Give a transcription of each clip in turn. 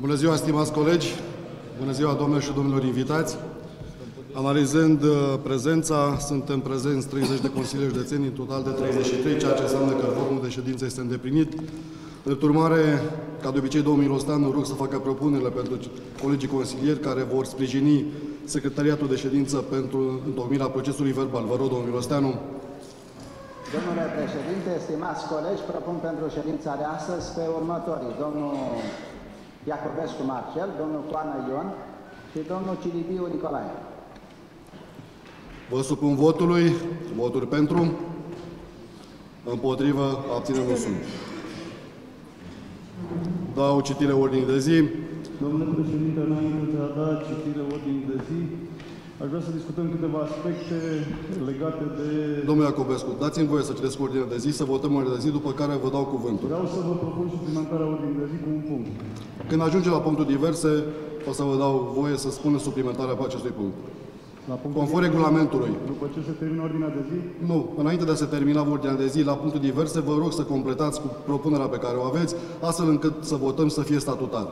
Bună ziua, stimați colegi! Bună ziua, doamnelor și domnilor invitați! Analizând prezența, suntem prezenți 30 de consilieri județeni, în total de 33, ceea ce înseamnă că formul de ședință este îndeplinit. Drept urmare, ca de obicei, domnul Mirosteanu, rog să facă propunerile pentru colegii consilieri care vor sprijini secretariatul de ședință pentru întocmirea procesului verbal. Vă rog, domnul Mirosteanu. Domnule președinte, stimați colegi, propun pentru ședința de astăzi pe următorii: domnul Iacobescu Marcel, domnul Coana Ion și domnul Cilibiu Nicolae. Vă supun votului. Voturi pentru. Împotrivă. Abțineri nu sunt. Dau citire ordinii de zi. Domnule președinte, înainte de a da citire ordinii de zi, aș vrea să discutăm câteva aspecte legate de... Domnule Iacobescu, dați-mi voie să citesc ordinea de zi, să votăm ordinea de zi, după care vă dau cuvântul. Vreau să vă propun suplimentarea ordinii de zi cu un punct. Când ajungem la punctul diverse, o să vă dau voie să spuneți suplimentarea pe acestui punct. Conform regulamentului. După ce se termină ordinea de zi? Nu. Înainte de a se termina ordinea de zi, la punctul diverse, vă rog să completați cu propunerea pe care o aveți, astfel încât să votăm să fie statutar.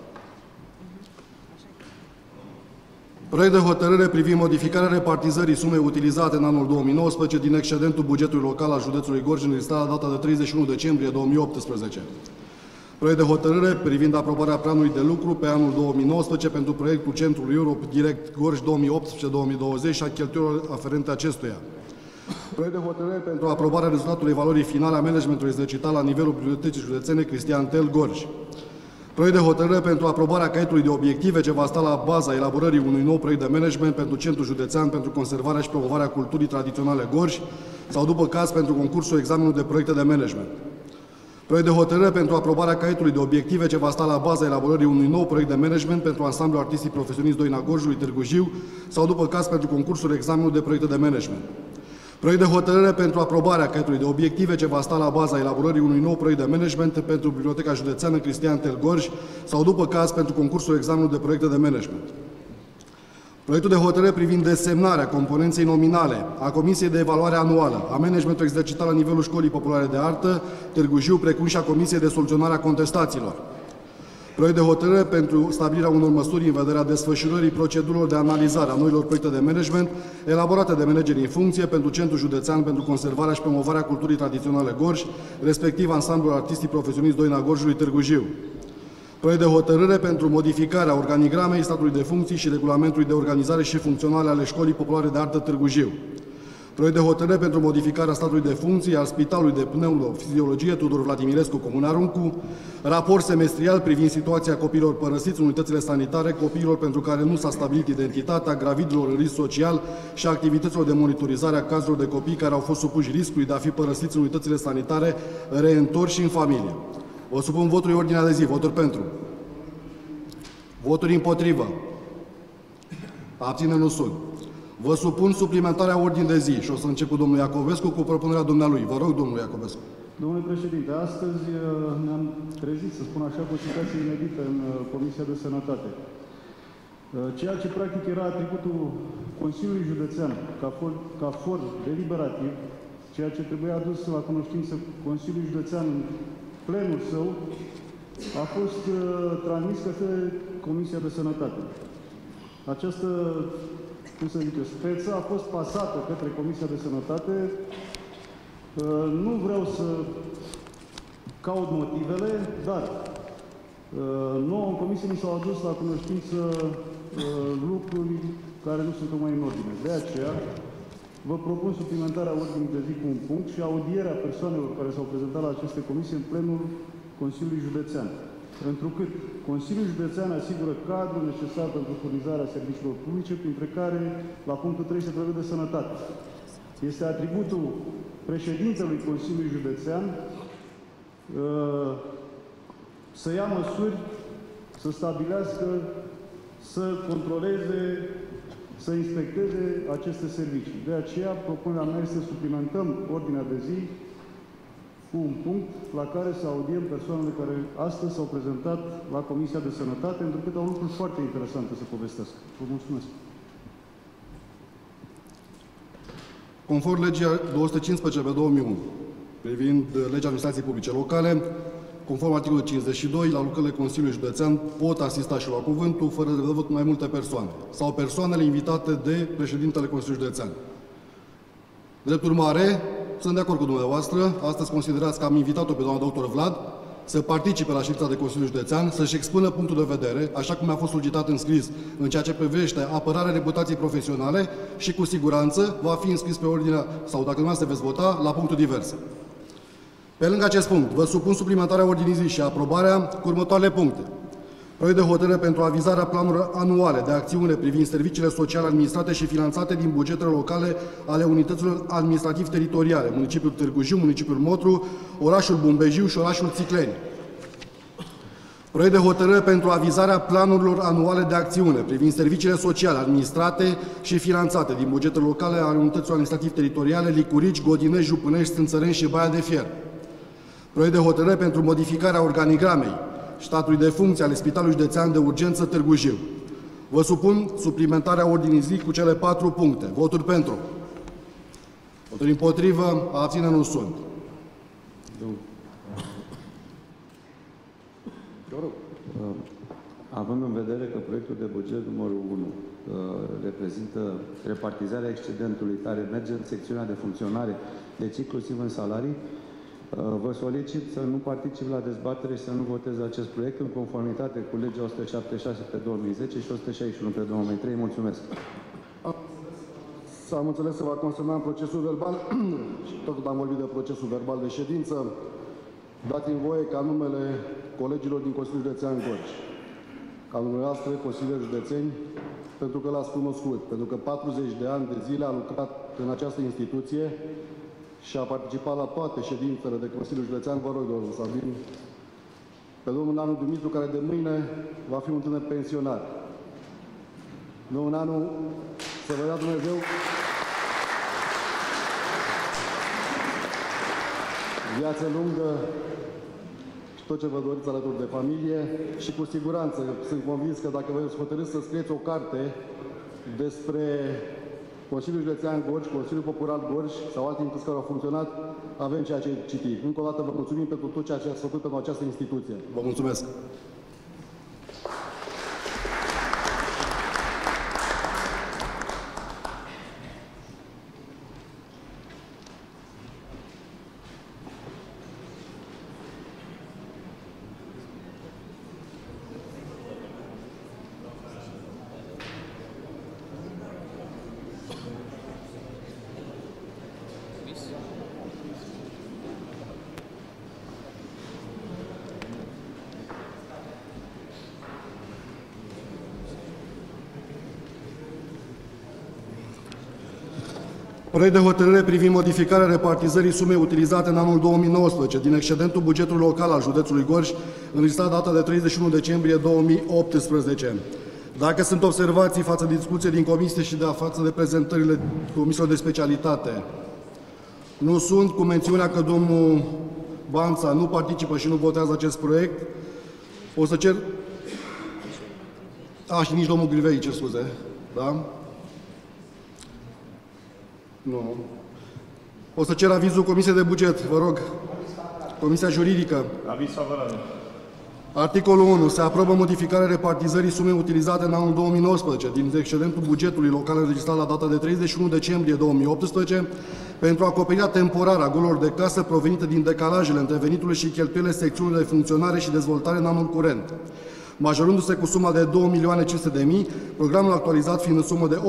Proiect de hotărâre privind modificarea repartizării sumei utilizate în anul 2019 din excedentul bugetului local al județului Gorj înregistrat la data de 31 decembrie 2018. Proiect de hotărâre privind aprobarea planului de lucru pe anul 2019 pentru proiectul Centrul Europe Direct Gorj 2018-2020 și a cheltuielor aferente acestuia. Proiect de hotărâre pentru aprobarea rezultatului evaluării finale a managementului exercitat la nivelul Bibliotecii Județene Cristian Tel Gorj. Proiect de hotărâre pentru aprobarea caietului de obiective ce va sta la baza elaborării unui nou proiect de management pentru Centrul Județean pentru conservarea și promovarea culturii tradiționale Gorj sau, după caz, pentru concursul examenului de proiecte de management. Proiect de hotărâre pentru aprobarea caietului de obiective ce va sta la baza elaborării unui nou proiect de management pentru ansamblul artistic profesionist Doina Gorjului Târgu Jiu sau, după caz, pentru concursul examenului de proiecte de management. Proiect de hotărâre pentru aprobarea caietului de obiective ce va sta la baza elaborării unui nou proiect de management pentru Biblioteca Județeană Cristian Tel Gorj sau, după caz, pentru concursul examenului de proiecte de management. Proiectul de hotărâre privind desemnarea componenței nominale a Comisiei de Evaluare Anuală a managementului exercitat la nivelul Școlii Populare de Artă Târgu Jiu, precum și a Comisiei de Soluționare a Contestațiilor. Proiect de hotărâre pentru stabilirea unor măsuri în vederea desfășurării procedurilor de analizare a noilor proiecte de management elaborate de manageri în funcție pentru Centrul Județean pentru conservarea și promovarea culturii tradiționale Gorj, respectiv ansamblul artistic profesionist Doina Gorjului Târgu Jiu. Proiect de hotărâre pentru modificarea organigramei statului de funcții și regulamentului de organizare și funcționare ale Școlii Populare de Artă Târgu Jiu. Proiect de hotărâre pentru modificarea statului de funcții al Spitalului de Pneumofiziologie Tudor Vladimirescu, Comuna Runcu, raport semestrial privind situația copiilor părăsiți în unitățile sanitare, copiilor pentru care nu s-a stabilit identitatea, gravidilor în risc social și activităților de monitorizare a cazurilor de copii care au fost supuși riscului de a fi părăsiți în unitățile sanitare, reîntorși în familie. O supun votului ordinea de zi. Voturi pentru. Voturi împotrivă. Abțineri nu sunt. Vă supun suplimentarea ordinii de zi și o să încep cu domnul Iacobescu cu propunerea dumnealui. Vă rog, domnul Iacobescu. Domnule președinte, astăzi ne-am trezit, să spun așa, cu o situație inedită în Comisia de Sănătate. Ceea ce practic era atributul Consiliului Județean ca for deliberativ, ceea ce trebuia adus la cunoștință Consiliului Județean în plenul său, a fost transmis către Comisia de Sănătate. Această, cum să zic eu, speță a fost pasată către Comisia de Sănătate. Nu vreau să caut motivele, dar nouă în Comisie mi s-au adus la cunoștință lucruri care nu sunt mai în ordine. De aceea, vă propun suplimentarea ordinii de zi cu un punct și audierea persoanelor care s-au prezentat la aceste comisii în plenul Consiliului Județean. Întrucât Consiliul Județean asigură cadrul necesar pentru furnizarea serviciilor publice, printre care, la punctul 3, se prevede sănătate. Este atributul președintelui Consiliului Județean să ia măsuri, să stabilească, să controleze, să inspecteze aceste servicii. De aceea, propunerea mea este să suplimentăm ordinea de zi cu un punct la care să audiem persoanele care astăzi s-au prezentat la Comisia de Sănătate, pentru că au lucruri foarte interesante să povestesc. Vă mulțumesc. Conform legii 215/2001, privind legea administrației publice locale, conform articolului 52, la lucrările Consiliului Județean pot asista și lua cuvântul, fără de văzut, mai multe persoane sau persoanele invitate de președintele Consiliului Județean. Drept urmare, sunt de acord cu dumneavoastră. Astăzi considerați că am invitat-o pe doamna doctor Vlad să participe la ședința de Consiliul Județean, să-și expună punctul de vedere, așa cum a fost solicitat în scris, în ceea ce privește apărarea reputației profesionale și, cu siguranță, va fi înscris pe ordinea, sau dacă dumneavoastră veți vota, la punctul diverse. Pe lângă acest punct, vă supun suplimentarea ordinii zi și aprobarea cu următoarele puncte. Proiect de hotărâre pentru avizarea planurilor anuale de acțiune privind serviciile sociale administrate și finanțate din bugetele locale ale unităților administrativ-teritoriale, municipiul Târgu Jiu, municipiul Motru, orașul Bumbejiu și orașul Țicleni. Proiect de hotărâre pentru avizarea planurilor anuale de acțiune privind serviciile sociale administrate și finanțate din bugetele locale ale unităților administrativ-teritoriale Licurici, Godinești, Jupânești, Stânțăreni și Baia de Fier. Proiect de hotărâre pentru modificarea organigramei statului de funcție ale Spitalului Județean de Urgență Târgu Jiu. Vă supun suplimentarea ordinii zi cu cele 4 puncte. Voturi pentru. Voturi împotrivă. Abțineri nu sunt. Având în vedere că proiectul de buget numărul 1 reprezintă repartizarea excedentului care merge în secțiunea de funcționare, deci inclusiv în salarii, vă solicit să nu particip la dezbatere și să nu votez acest proiect în conformitate cu legea 176 pe 2010 și 161 pe 2003. Mulțumesc. Am înțeles că va consemna în procesul verbal și tot am vorbit de procesul verbal de ședință. Dați-mi voie ca numele colegilor din Consiliul Județean Gorj, ca numele noastre, consilieri județeni, pentru că l-ați cunoscut, pentru că 40 de ani de zile a lucrat în această instituție și a participat la toate ședințele de Consiliul Județean. Vă rog, domnul Sabin, pe domnul Nanu Dumitru, care de mâine va fi un tânăr pensionar. Domnul Nanu, să vă dea Dumnezeu viață lungă și tot ce vă doriți alături de familie și cu siguranță sunt convins că dacă vă hotărâți să scrieți o carte despre Consiliul Județean Gorj, Consiliul Popular Gorj sau alte instituții care au funcționat, avem ceea ce citi. Încă o dată vă mulțumim pentru tot ceea ce ați făcut pentru această instituție. Vă mulțumesc! Proiect de hotărâre privind modificarea repartizării sumei utilizate în anul 2019 din excedentul bugetului local al județului Gorj, înregistrat data de 31 decembrie 2018. Dacă sunt observații față de discuție din comisie și față de prezentările comisiilor de specialitate, nu sunt, cu mențiunea că domnul Banța nu participă și nu votează acest proiect, o să cer... și nici domnul Grivei, cer scuze, da? Nu. O să cer avizul Comisiei de Buget, vă rog. Comisia Juridică. Aviz favorabil. Articolul 1. Se aprobă modificarea repartizării sumei utilizate în anul 2019 din excedentul bugetului local înregistrat la data de 31 decembrie 2018 pentru acoperirea temporară a golurilor de casă provenite din decalajele între veniturile și cheltuielile secțiunii de funcționare și dezvoltare în anul curent, majorându-se cu suma de 2.500.000, programul actualizat fiind în sumă de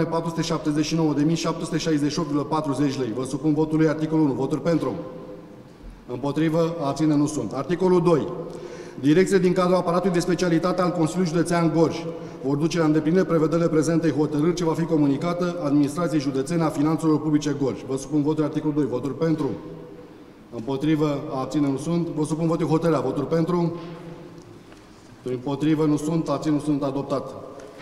8.479.768,40 lei. Vă supun votului articolul 1. Voturi pentru. Împotrivă. Abține nu sunt. Articolul 2. Direcțiile din cadrul aparatului de specialitate al Consiliului Județean Gorj vor duce la îndeplinire prevederile prezentei hotărâri ce va fi comunicată Administrației Județene a Finanțelor Publice Gorj. Vă supun votul articolul 2. Voturi pentru. Împotrivă. Abține nu sunt. Vă supun votul hotărârea. Voturi pentru. Împotrivă nu sunt, abțineri nu sunt, adoptat.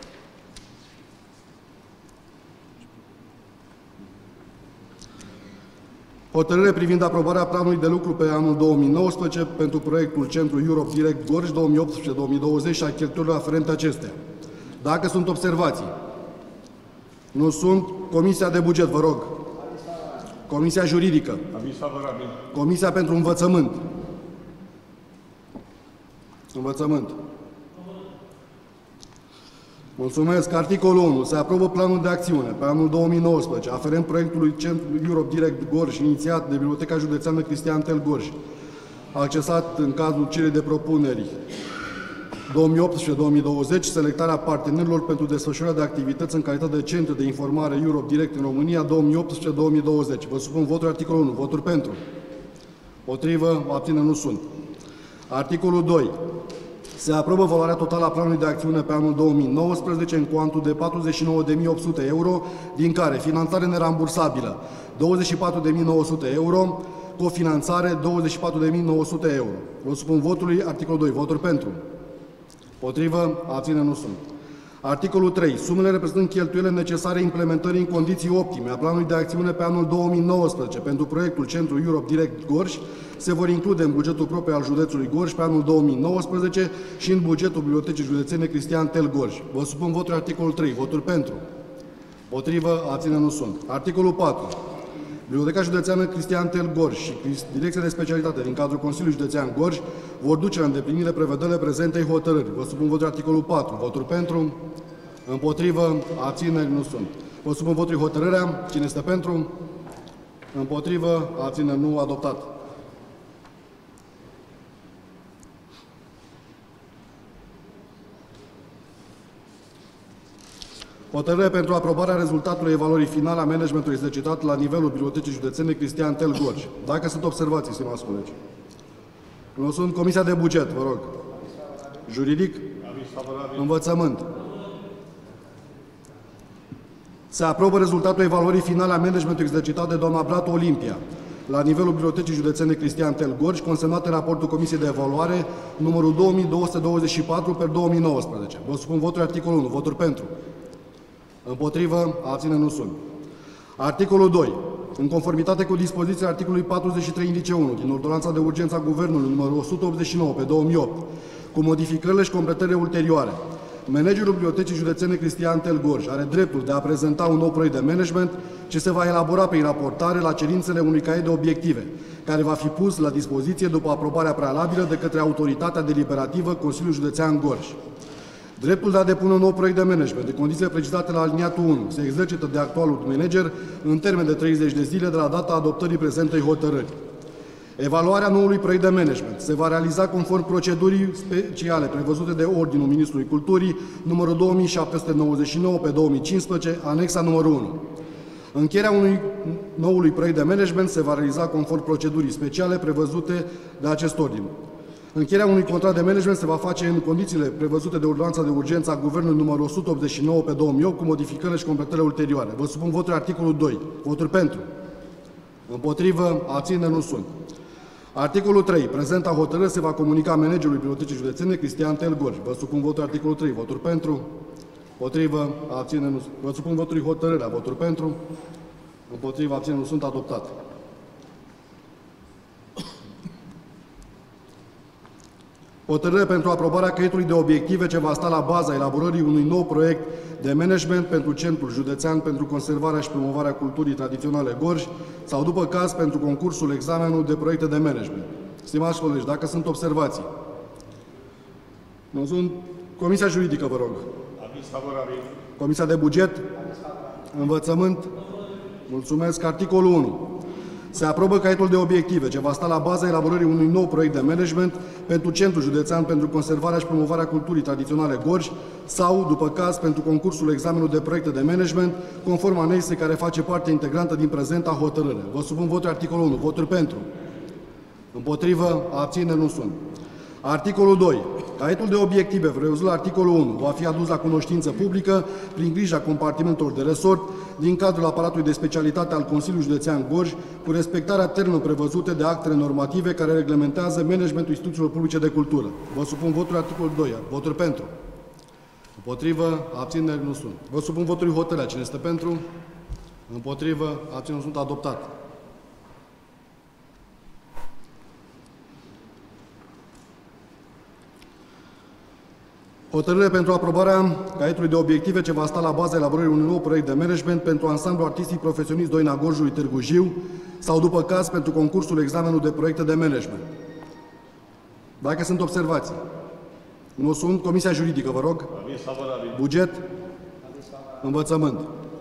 Hotărâre privind aprobarea planului de lucru pe anul 2019 pentru proiectul Centru Europe Direct Gorj 2018-2020 și a cheltuielilor aferente acestea. Dacă sunt observații, nu sunt, Comisia de Buget, vă rog. Comisia Juridică. Aviz favorabil. Comisia pentru Învățământ. Învățământ. Mulțumesc. Articolul 1. Se aprobă planul de acțiune pe anul 2019, aferent proiectului Centru Europe Direct Gorj, inițiat de Biblioteca Județeană Cristian Tel Gorj, accesat în cadrul cererii de propuneri 2018-2020, selectarea partenerilor pentru desfășurarea de activități în calitate de centru de informare Europe Direct în România 2018-2020. Vă supun votul articolul 1. Voturi pentru. Potrivă. Abțineri nu sunt. Articolul 2. Se aprobă valoarea totală a planului de acțiune pe anul 2019 în cuantul de 49.800 euro, din care finanțare nerambursabilă 24.900 euro, cofinanțare 24.900 euro. Vă supun votului articolul 2. Voturi pentru. Potrivă. Abțineri nu sunt. Articolul 3. Sumele reprezentând cheltuielile necesare implementării în condiții optime a planului de acțiune pe anul 2019 pentru proiectul Centru Europe Direct Gorj se vor include în bugetul propriu al județului Gorj pe anul 2019 și în bugetul Bibliotecii Județene Cristian Tel Gorj. Vă supun votul articolul 3. Voturi pentru. Potrivă. Abțineri nu sunt. Articolul 4. Biblioteca Județeană Cristian Tel Gorj și Direcția de Specialitate din cadrul Consiliului Județean Gorj vor duce la îndeplinire prevederile prezentei hotărâri. Vă supun votul articolul 4. Voturi pentru. Împotrivă. Abțineri nu sunt. Vă supun votul hotărârea. Cine este pentru? Împotrivă. Abțineri nu. Adoptat. Hotărâre pentru aprobarea rezultatului evaluării finale a managementului exercitat la nivelul Bibliotecii Județene Cristian Tel Gorj. Dacă sunt observații, stimați colegi. Nu sunt. Comisia de buget, vă rog. Juridic? Învățământ. Se aprobă rezultatul evaluării finale a managementului exercitat de doamna Bratu Olimpia la nivelul Bibliotecii Județene Cristian Tel Gorj, consemnat în raportul Comisiei de Evaluare numărul 2224 pe 2019. Vă supun votul articolul 1. Voturi pentru. Împotrivă. Abțineri nu sunt. Articolul 2. În conformitate cu dispoziția articolului 43 indice 1 din Ordonanța de Urgență a Guvernului numărul 189 pe 2008, cu modificările și completările ulterioare, managerul Bibliotecii Județene Cristian Tel Gorj are dreptul de a prezenta un nou proiect de management ce se va elabora prin raportare la cerințele unui caiet de obiective, care va fi pus la dispoziție după aprobarea prealabilă de către autoritatea deliberativă Consiliul Județean Gorj. Dreptul de a depune un nou proiect de management de condițiile precizate la aliniatul 1 se exercită de actualul manager în termen de 30 de zile de la data adoptării prezentei hotărâri. Evaluarea noului proiect de management se va realiza conform procedurii speciale prevăzute de Ordinul Ministrului Culturii numărul 2799 pe 2015, anexa numărul 1. Încheierea noului proiect de management se va realiza conform procedurii speciale prevăzute de acest ordin. Încheierea unui contract de management se va face în condițiile prevăzute de Ordonanța de Urgență a Guvernului numărul 189 pe 2008 cu modificările și completările ulterioare. Vă supun votul articolul 2. Voturi pentru. Împotrivă. Abțineri nu sunt. Articolul 3. Prezenta hotărâre se va comunica managerului Bibliotecii Județene Cristian Tel Gorj. Vă supun votul articolul 3. Voturi pentru. Împotrivă. Abțineri nu sunt. Vă supun votul hotărârea. Voturi pentru. Împotrivă. Abțineri nu sunt. Adoptate. Hotărâre pentru aprobarea caietului de obiective ce va sta la baza elaborării unui nou proiect de management pentru Centrul Județean pentru conservarea și promovarea culturii tradiționale Gorj sau, după caz, pentru concursul examenul de proiecte de management. Stimați colegi, dacă sunt observații. Nu sunt. Comisia Juridică, vă rog. Aviz favorabil. Comisia de Buget. Învățământ. Mulțumesc. Articolul 1. Se aprobă caietul de obiective ce va sta la baza elaborării unui nou proiect de management pentru Centrul Județean pentru conservarea și promovarea culturii tradiționale Gorj sau, după caz, pentru concursul examenul de proiecte de management, conform anexei care face parte integrantă din prezenta hotărâre. Vă supun votul articolul 1. Voturi pentru. Împotrivă. Abțineri nu sunt. Articolul 2. Caietul de obiective prevăzut la articolul 1 va fi adus la cunoștință publică prin grija compartimentelor de resort din cadrul aparatului de specialitate al Consiliului Județean Gorj, cu respectarea termenelor prevăzute de actele normative care reglementează managementul instituțiilor publice de cultură. Vă supun votul articolul 2. Voturi pentru. Împotrivă. Abțineri nu sunt. Vă supun votul hotărârea. Cine este pentru? Împotrivă. Abțineri nu sunt. Adoptat. Hotărâre pentru aprobarea caietului de obiective ce va sta la baza elaborării unui nou proiect de management pentru ansamblul artistic profesionist Doina Gorjului Târgu Jiu sau, după caz, pentru concursul examenul de proiecte de management. Dacă sunt observații. Nu sunt. Comisia Juridică, vă rog. Aviz favorabil. Buget. Învățământ.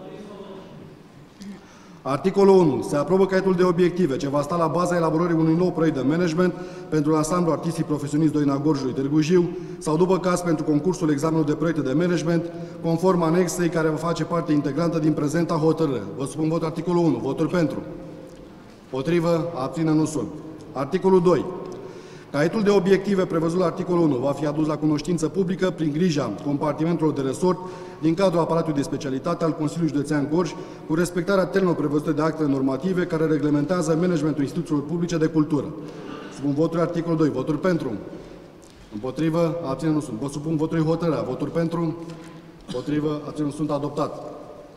Articolul 1. Se aprobă caietul de obiective ce va sta la baza elaborării unui nou proiect de management pentru ansamblu artistic profesionist Doina Gorjului Târgu Jiu sau, după caz, pentru concursul examenului de proiecte de management, conform anexei care va face parte integrantă din prezenta hotărâre. Vă supun vot articolul 1. Voturi pentru. Potrivă. Abține. Nu sunt. Articolul 2. Caietul de obiective prevăzut la articolul 1 va fi adus la cunoștință publică prin grija compartimentelor de resort din cadrul aparatului de specialitate al Consiliului Județean Gorj, cu respectarea termenelor prevăzute de actele normative care reglementează managementul instituțiilor publice de cultură. Supun votului articolul 2. Voturi pentru. Împotrivă. Abține. Nu sunt. Vă supun votului hotărârea. Voturi pentru. Împotrivă. Abține. Nu sunt. Adoptat.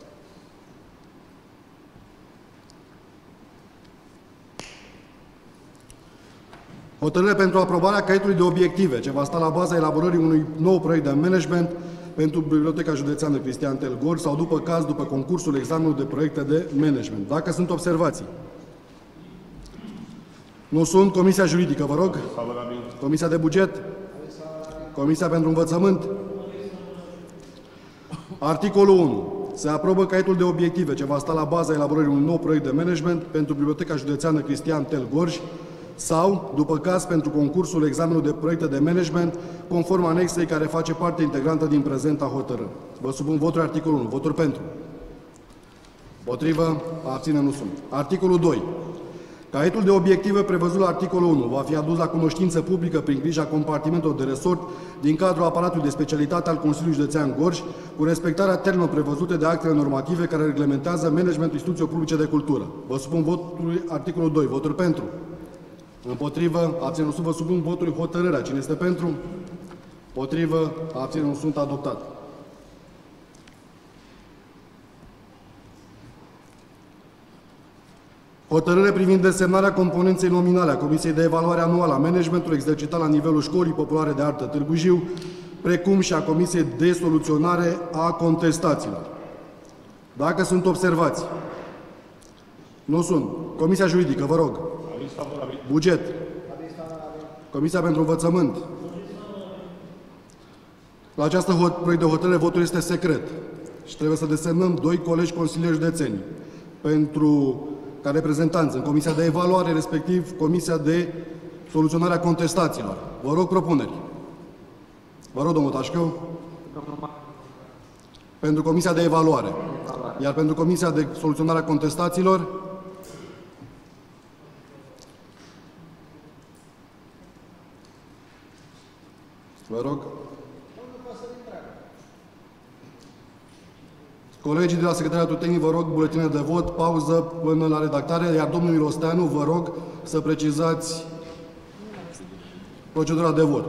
Hotărâre pentru aprobarea caietului de obiective ce va sta la baza elaborării unui nou proiect de management pentru Biblioteca Județeană Cristian Tel Gorj sau, după caz, după concursul examenului de proiecte de management. Dacă sunt observații. Nu sunt. Comisia Juridică, vă rog. Favorabil. Comisia de Buget. Comisia pentru Învățământ. Articolul 1. Se aprobă caietul de obiective ce va sta la baza elaborării unui nou proiect de management pentru Biblioteca Județeană Cristian Tel Gorj sau, după caz, pentru concursul examenului de proiecte de management, conform anexei care face parte integrantă din prezenta hotărâre. Vă supun votul articolul 1. Voturi pentru. Potrivă. Abține. Nu sunt. Articolul 2. Caietul de obiective prevăzut la articolul 1 va fi adus la cunoștință publică prin grija compartimentelor de resort din cadrul aparatului de specialitate al Consiliului Județean Gorj, cu respectarea termenelor prevăzute de actele normative care reglementează managementul instituțiilor publice de cultură. Vă supun votul articolul 2. Voturi pentru. Împotrivă. Abține. Nu sunt. Vă supun votului hotărârea. Cine este pentru? Potrivă. Abține. Nu sunt. Adoptat. Hotărâre privind desemnarea componenței nominale a Comisiei de Evaluare Anuală a Managementului exercitat la nivelul Școlii Populare de Artă Târgu Jiu, precum și a Comisiei de Soluționare a Contestațiilor. Dacă sunt observații. Nu sunt. Comisia Juridică, vă rog. Aviz favorabil. Buget. Comisia pentru Învățământ. La această proiect de hotărâre votul este secret și trebuie să desemnăm 2 colegi consilieri județeni ca reprezentanți în Comisia de Evaluare, respectiv Comisia de Soluționare a Contestațiilor. Vă rog propuneri. Vă rog, domnul Tașcău. Pentru Comisia de Evaluare. Iar pentru Comisia de Soluționare a Contestațiilor, vă rog. Colegii de la Secretariatul Tehnic, vă rog, buletine de vot, pauză până la redactare, iar domnul Milosteanu, vă rog să precizați procedura de vot.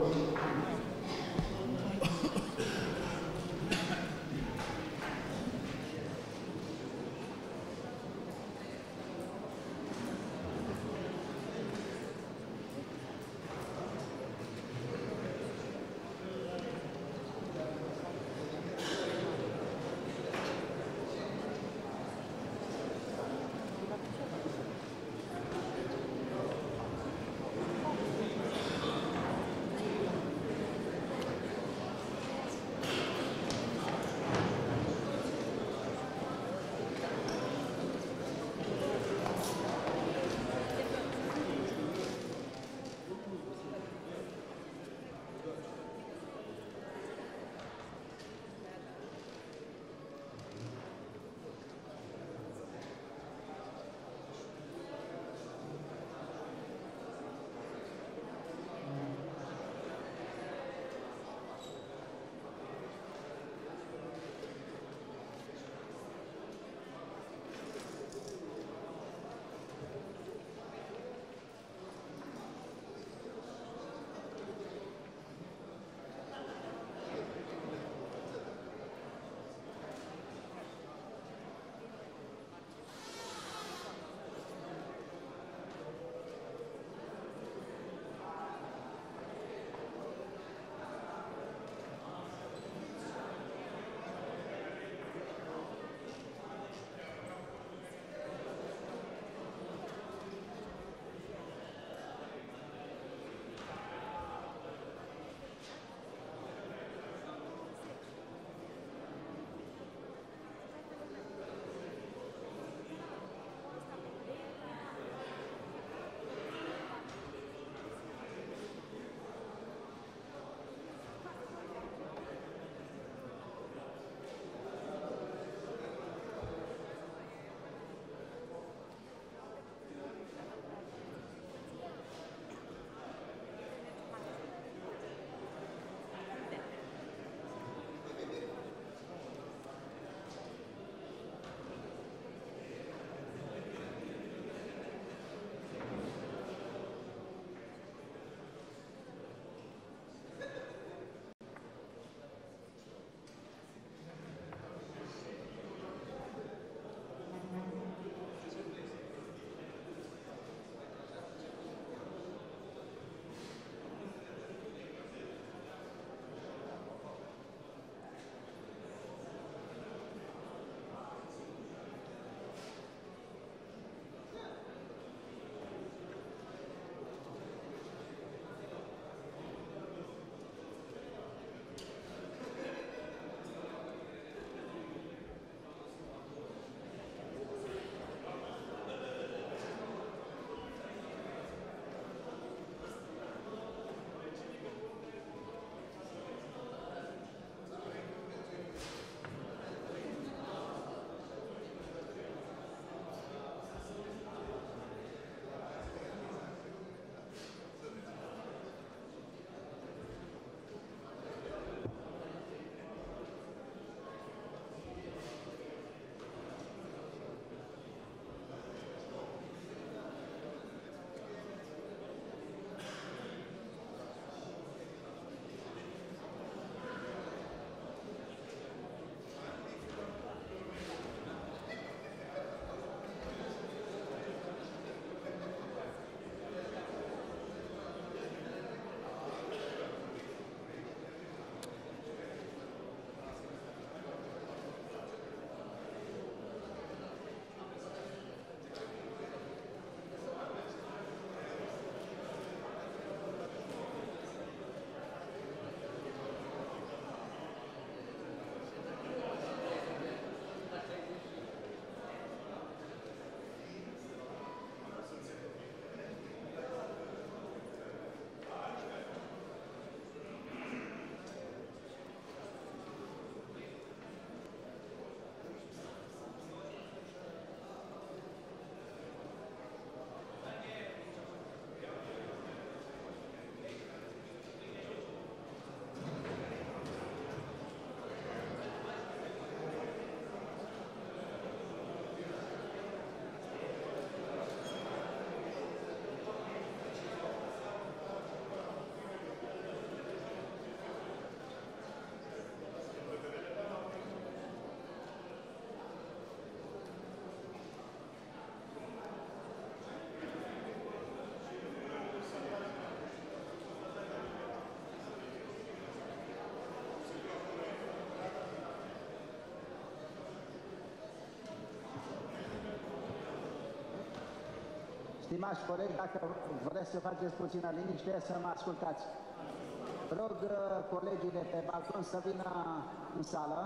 Stimați colegi, dacă vreți să faceți puțină liniște, să mă ascultați. Rog colegii de pe balcon să vină în sală.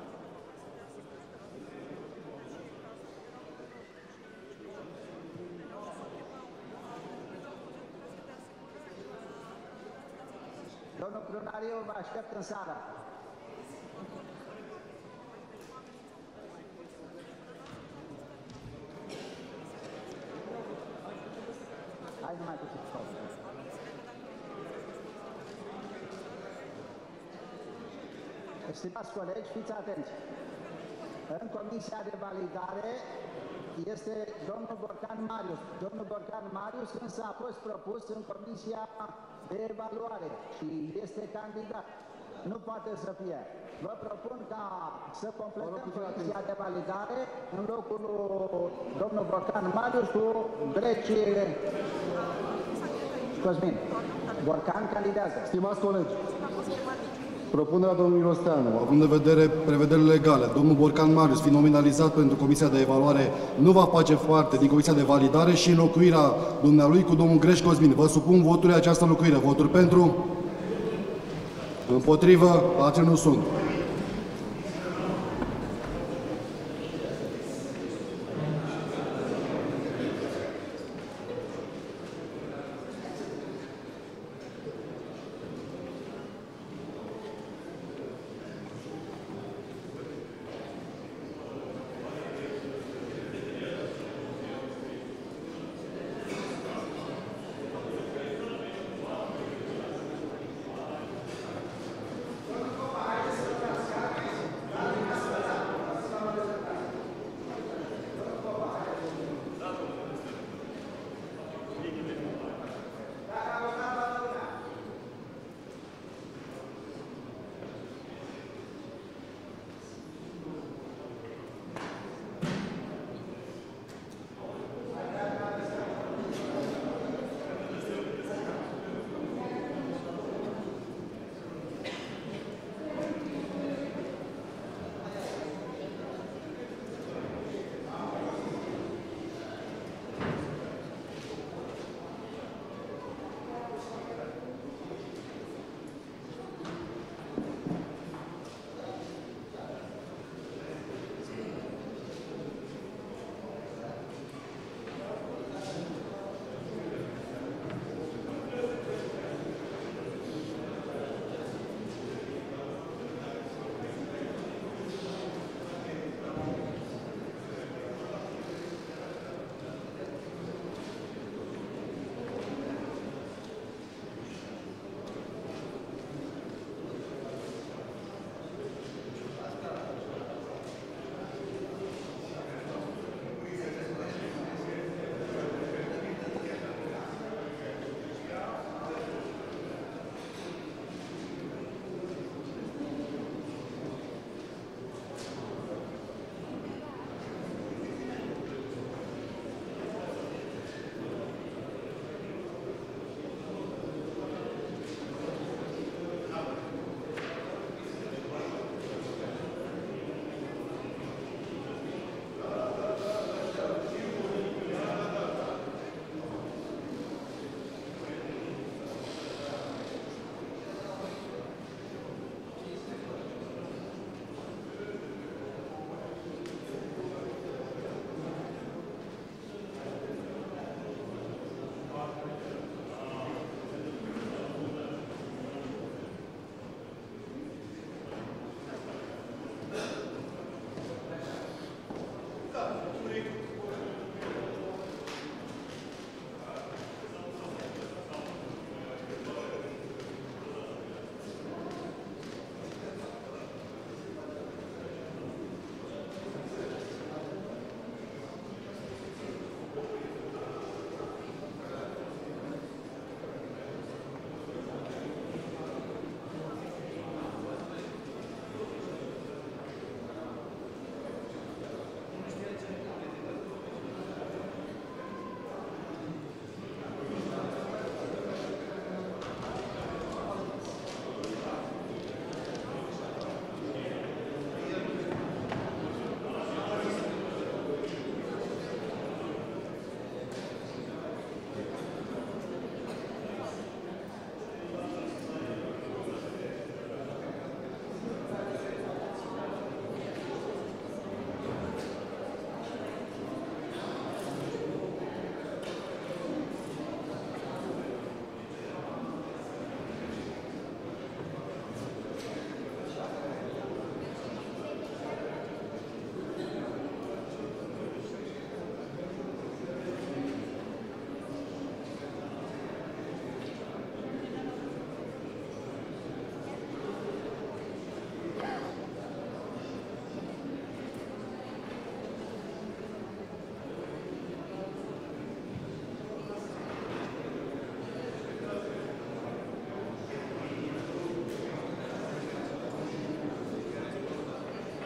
Domnul Prunariu, vă aștept în sală. Hai numai puțin. Stimați colegi, fiți atenți. În comisia de validare este domnul Borcan Marius. Domnul Borcan Marius însă a fost propus în comisia de evaluare și este candidat. Nu poate să fie. Vă propun ca să completăm comisia de validare în locul lui domnul Borcan Marius cu Greci Cosmin. Borcan candidează. Stimați colegi, propunerea domnului Rosteanu, având în vedere prevederile legale, domnul Borcan Marius, fiind nominalizat pentru Comisia de Evaluare, nu va face parte din Comisia de Validare și înlocuirea dumnealui cu domnul Greș Cosmin. Vă supun votului această înlocuire. Voturi pentru? Împotrivă? Abțineri nu sunt.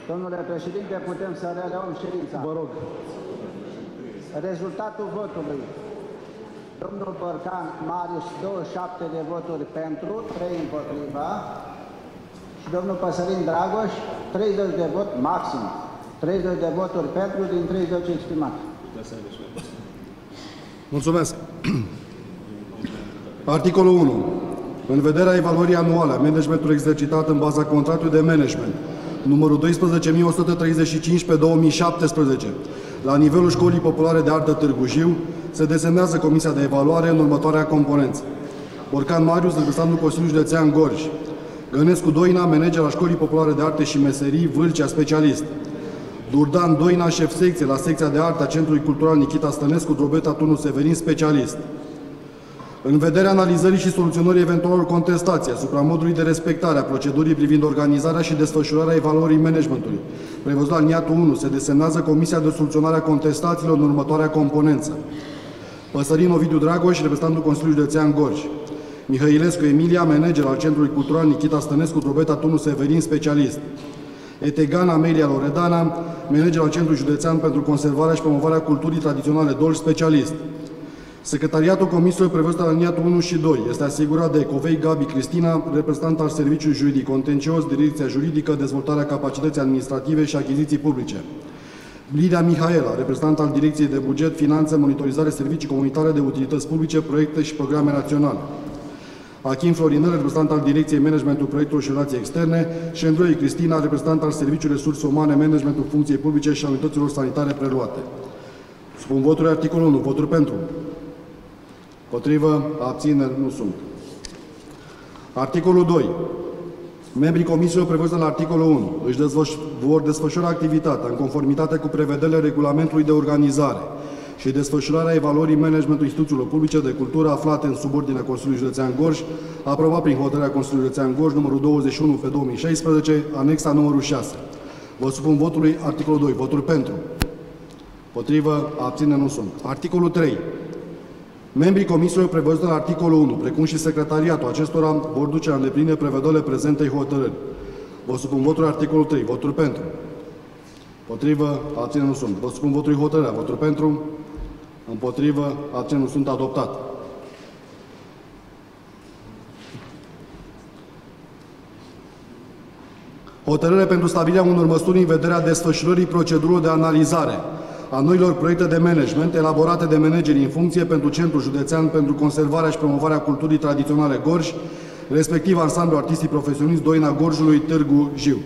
Domnule președinte, putem să reluăm ședința. Vă rog. Rezultatul votului. Domnul Bărcan Marius, 27 de voturi pentru, 3 împotriva. Și domnul Păsărin Dragoș, 30 de vot maxim. 30 de voturi pentru din 30 exprimate. Mulțumesc. Articolul 1. În vederea evaluării anuale a managementului exercitat în baza contractului de management numărul 12.135 pe 2017 la nivelul Școlii Populare de Artă Târgu Jiu, se desemnează Comisia de Evaluare în următoarea componență: Borcan Marius, reprezentantul Consiliului Județean Gorj; Gănescu Doina, manager la Școlii Populare de Arte și Meserii, Vâlcea, specialist; Durdan Doina, șef secție la secția de artă a Centrului Cultural Nichita Stănescu, Drobeta Turnu Severin, specialist. În vederea analizării și soluționării eventualelor contestații asupra modului de respectare a procedurii privind organizarea și desfășurarea evaluării managementului, prevăzut la aliniatul 1, se desemnează Comisia de Soluționare a Contestațiilor în următoarea componență: Păsărin Ovidiu Dragoș, reprezentantul Consiliului Județean Gorj; Mihăilescu Emilia, manager al Centrului Cultural Nichita Stănescu, Drobeta Turnu Severin, specialist; Etegan Amelia Loredana, manager al Centrului Județean pentru Conservarea și Promovarea Culturii Tradiționale Dolj, specialist. Secretariatul Comisiei prevăzut la aliniatul 1 și 2 este asigurat de Covei Gabi Cristina, reprezentant al Serviciului Juridic Contencios, Direcția Juridică, Dezvoltarea Capacității Administrative și Achiziții Publice; Lidia Mihaela, reprezentant al Direcției de Buget, Finanțe, Monitorizare, Servicii Comunitare de Utilități Publice, Proiecte și Programe Naționale; Achim Florinel, reprezentant al Direcției Managementul Proiectelor și Relații Externe; și Andrei Cristina, reprezentant al Serviciului Resurse Umane, Managementul Funcției Publice și a Unităților Sanitare preluate. Supun votului articolul 1. Voturi pentru. Potrivă, abțineri, nu sunt. Articolul 2. Membrii comisiilor prevăzuți la articolul 1 își vor desfășura activitatea în conformitate cu prevederile regulamentului de organizare și desfășurarea evaluării managementului instituțiilor publice de cultură aflate în subordinea Consiliului Județean Gorj, aprobat prin hotărârea Consiliului Județean Gorj numărul 21 pe 2016, anexa numărul 6. Vă supun votului articolul 2. Voturi pentru. Potrivă, abțineri, nu sunt. Articolul 3. Membrii comisiilor prevăzute la articolul 1, precum și secretariatul acestora, vor duce la îndeplinire prevederile prezentei hotărâri. Vă supun votul articolul 3. Voturi pentru. Potrivă, abțineri, nu sunt. Vă supun votul hotărârea. Voturi pentru. Împotrivă, abțineri, nu sunt. Adoptat. Hotărâre pentru stabilirea unor măsuri în vederea desfășurării procedurilor de analizare a noilor proiecte de management elaborate de manageri în funcție pentru Centrul Județean pentru Conservarea și Promovarea Culturii Tradiționale Gorj, respectiv Ansamblu Artistic Profesionist Doina Gorjului, Târgu Jiu.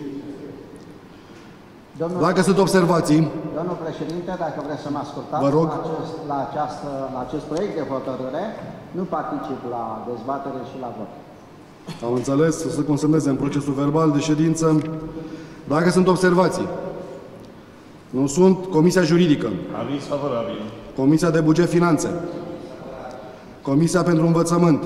Dacă sunt observații... Domnul președinte, dacă vreți să mă ascultați, vă rog. La acest proiect de hotărâre nu particip la dezbatere și la vot. Am înțeles, să se consemneze în procesul verbal de ședință. Dacă sunt observații... Nu sunt. Comisia Juridică. Aviz favorabil. Comisia de Buget Finanțe. Comisia pentru Învățământ.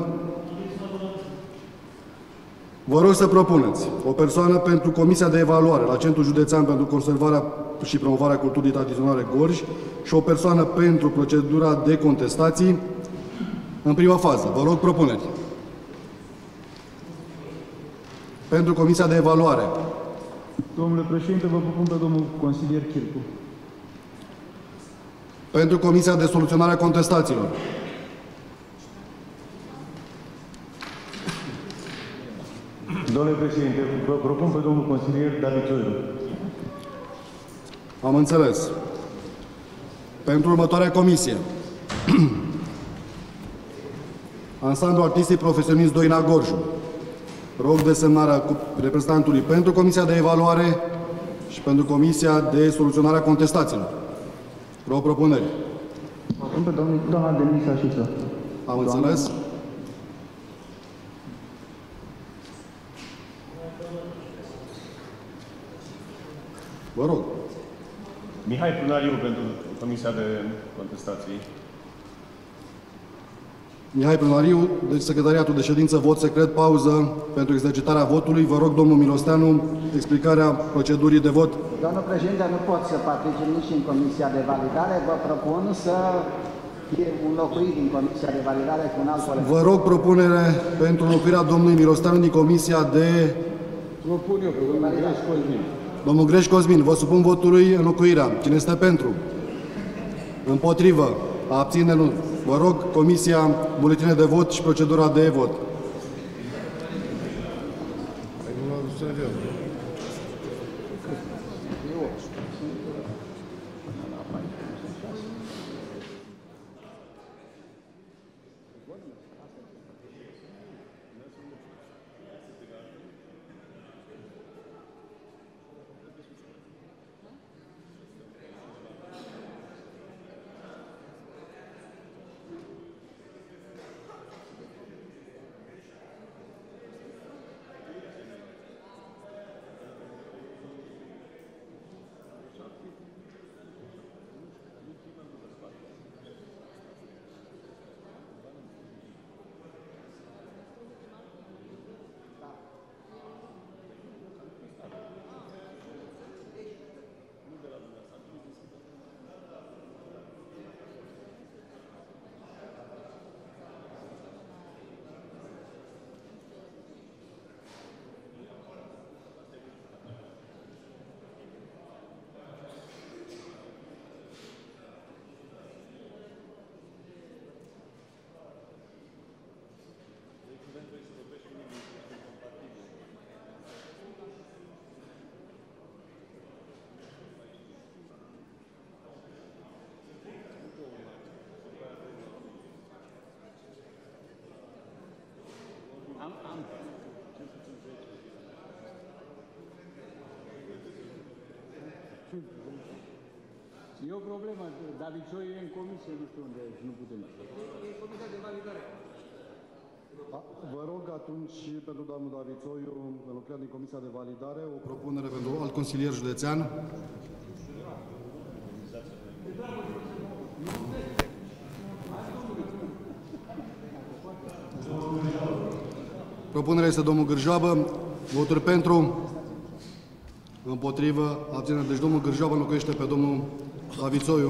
Vă rog să propuneți o persoană pentru Comisia de Evaluare la Centrul Județean pentru Conservarea și Promovarea Culturii Tradiționale Gorj și o persoană pentru procedura de contestații în prima fază. Vă rog propuneri. Pentru Comisia de Evaluare. Domnule președinte, vă propun pe domnul consilier Chircu. Pentru Comisia de Soluționare a Contestațiilor. Domnule președinte, vă propun pe domnul consilier David Cioiu. Am înțeles. Pentru următoarea comisie. Ansamblu Artistic Profesionist Doina Gorju. Rog desemnarea reprezentantului pentru Comisia de Evaluare și pentru Comisia de Soluționare a Contestațiilor. Rog propuneri. Propun pe doamna Denisa Șiță. Am înțeles. Vă rog. Mihai Prunariu pentru Comisia de Contestații. Mihai Prunariu, deci Secretariatul de Ședință, vot secret, pauză pentru exercitarea votului. Vă rog, domnul Milosteanu, explicarea procedurii de vot. Domnul președinte, nu pot să particip nici în Comisia de Validare. Vă propun să fie înlocuit din Comisia de Validare cu un alt coleg. Vă rog propunere pentru înlocuirea domnului Milosteanu din Comisia de... Propun eu, pe domnul Grescu Cosmin. Domnul Greș Cosmin, vă supun votului înlocuirea. Cine este pentru? Împotrivă. Abțineri. Vă rog, Comisia, buletine de vot și procedura de vot. E o problemă. David Cioi e în comisie, nu știu unde și nu putem. E comisia de validare. Vă rog atunci pentru domnul David Țoiu, înlocuirea din Comisia de Validare, o propunere pentru alt consilier județean. Propunerea este domnul Gârjoabă. Voturi pentru. Împotrivă. Abținere. Deci domnul Gârjoabă înlocuiește pe domnul David Țoiu.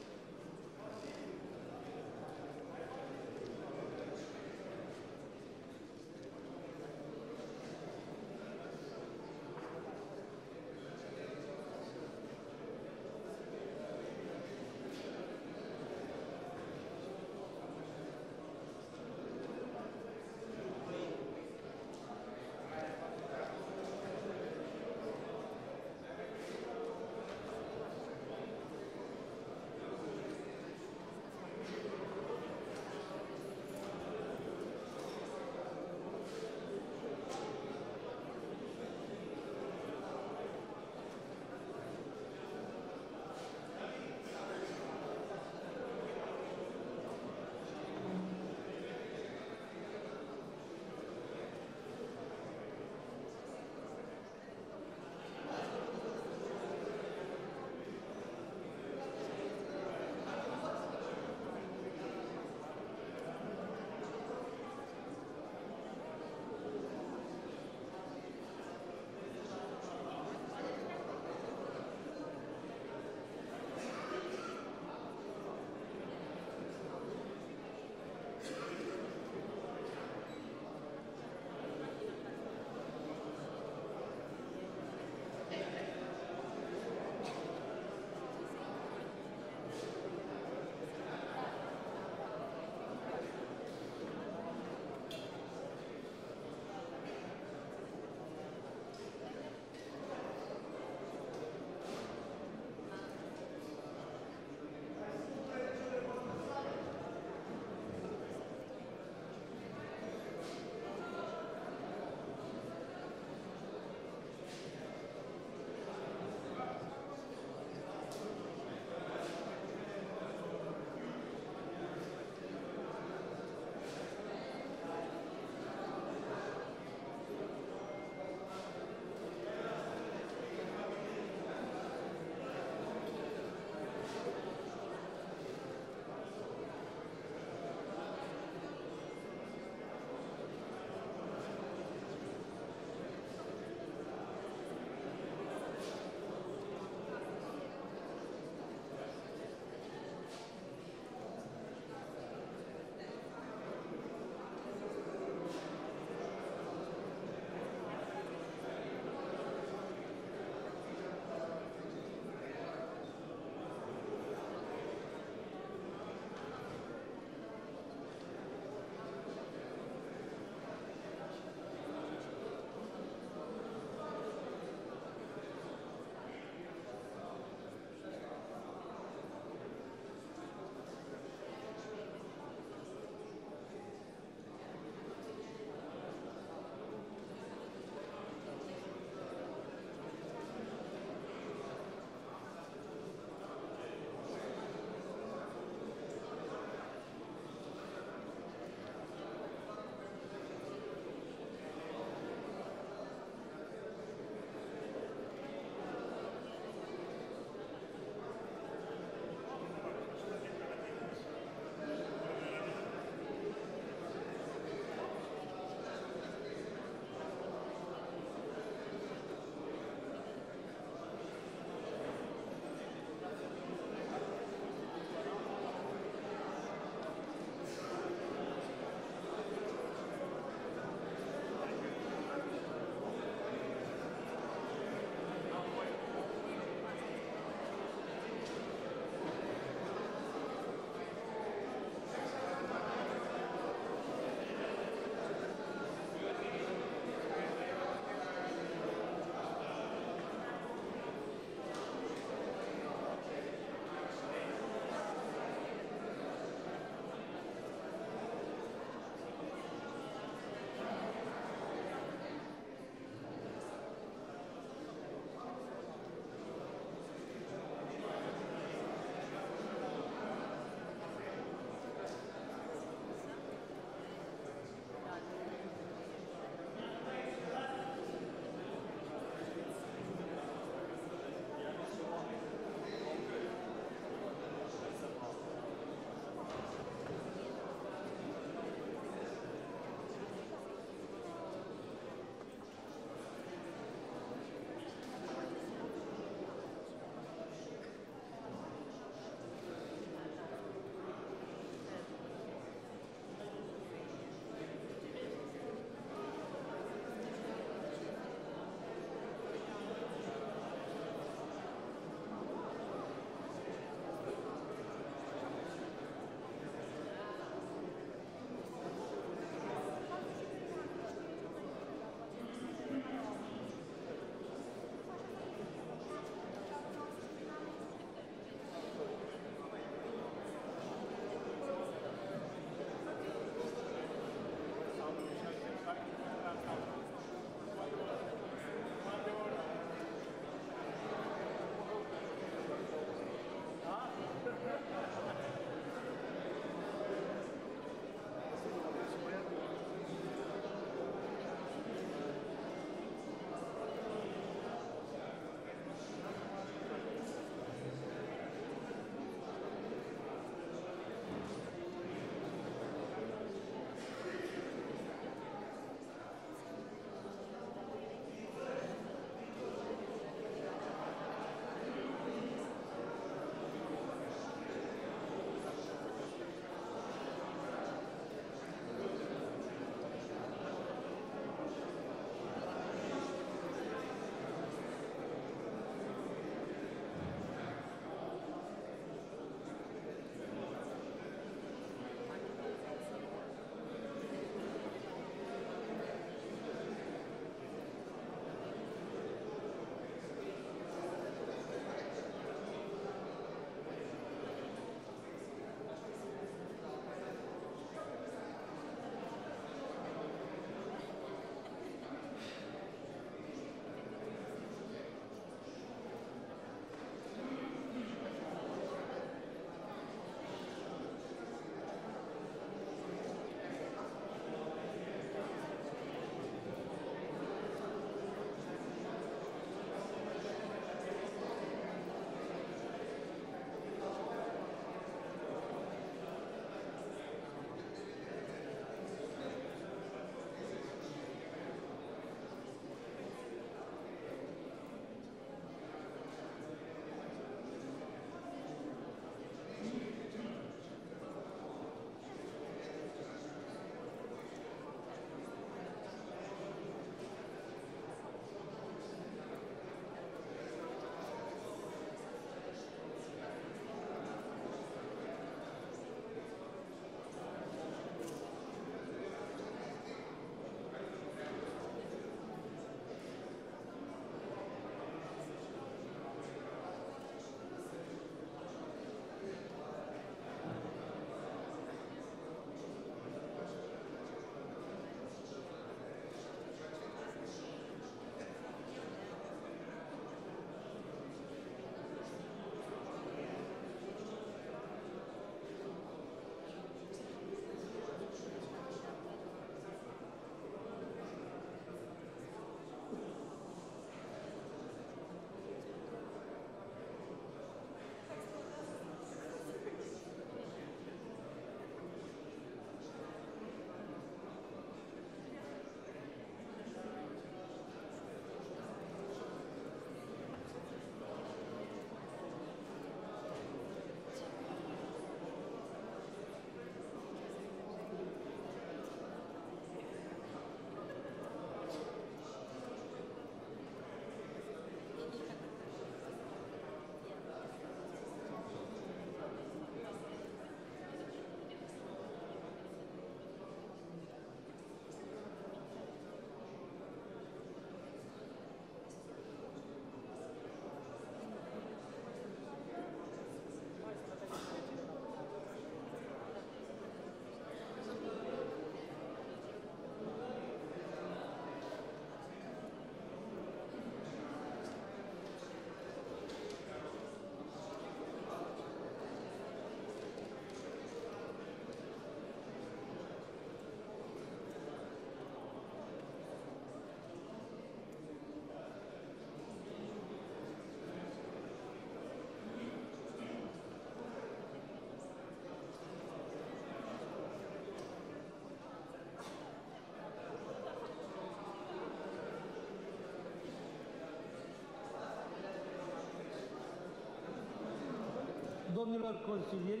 Domnilor consilieri,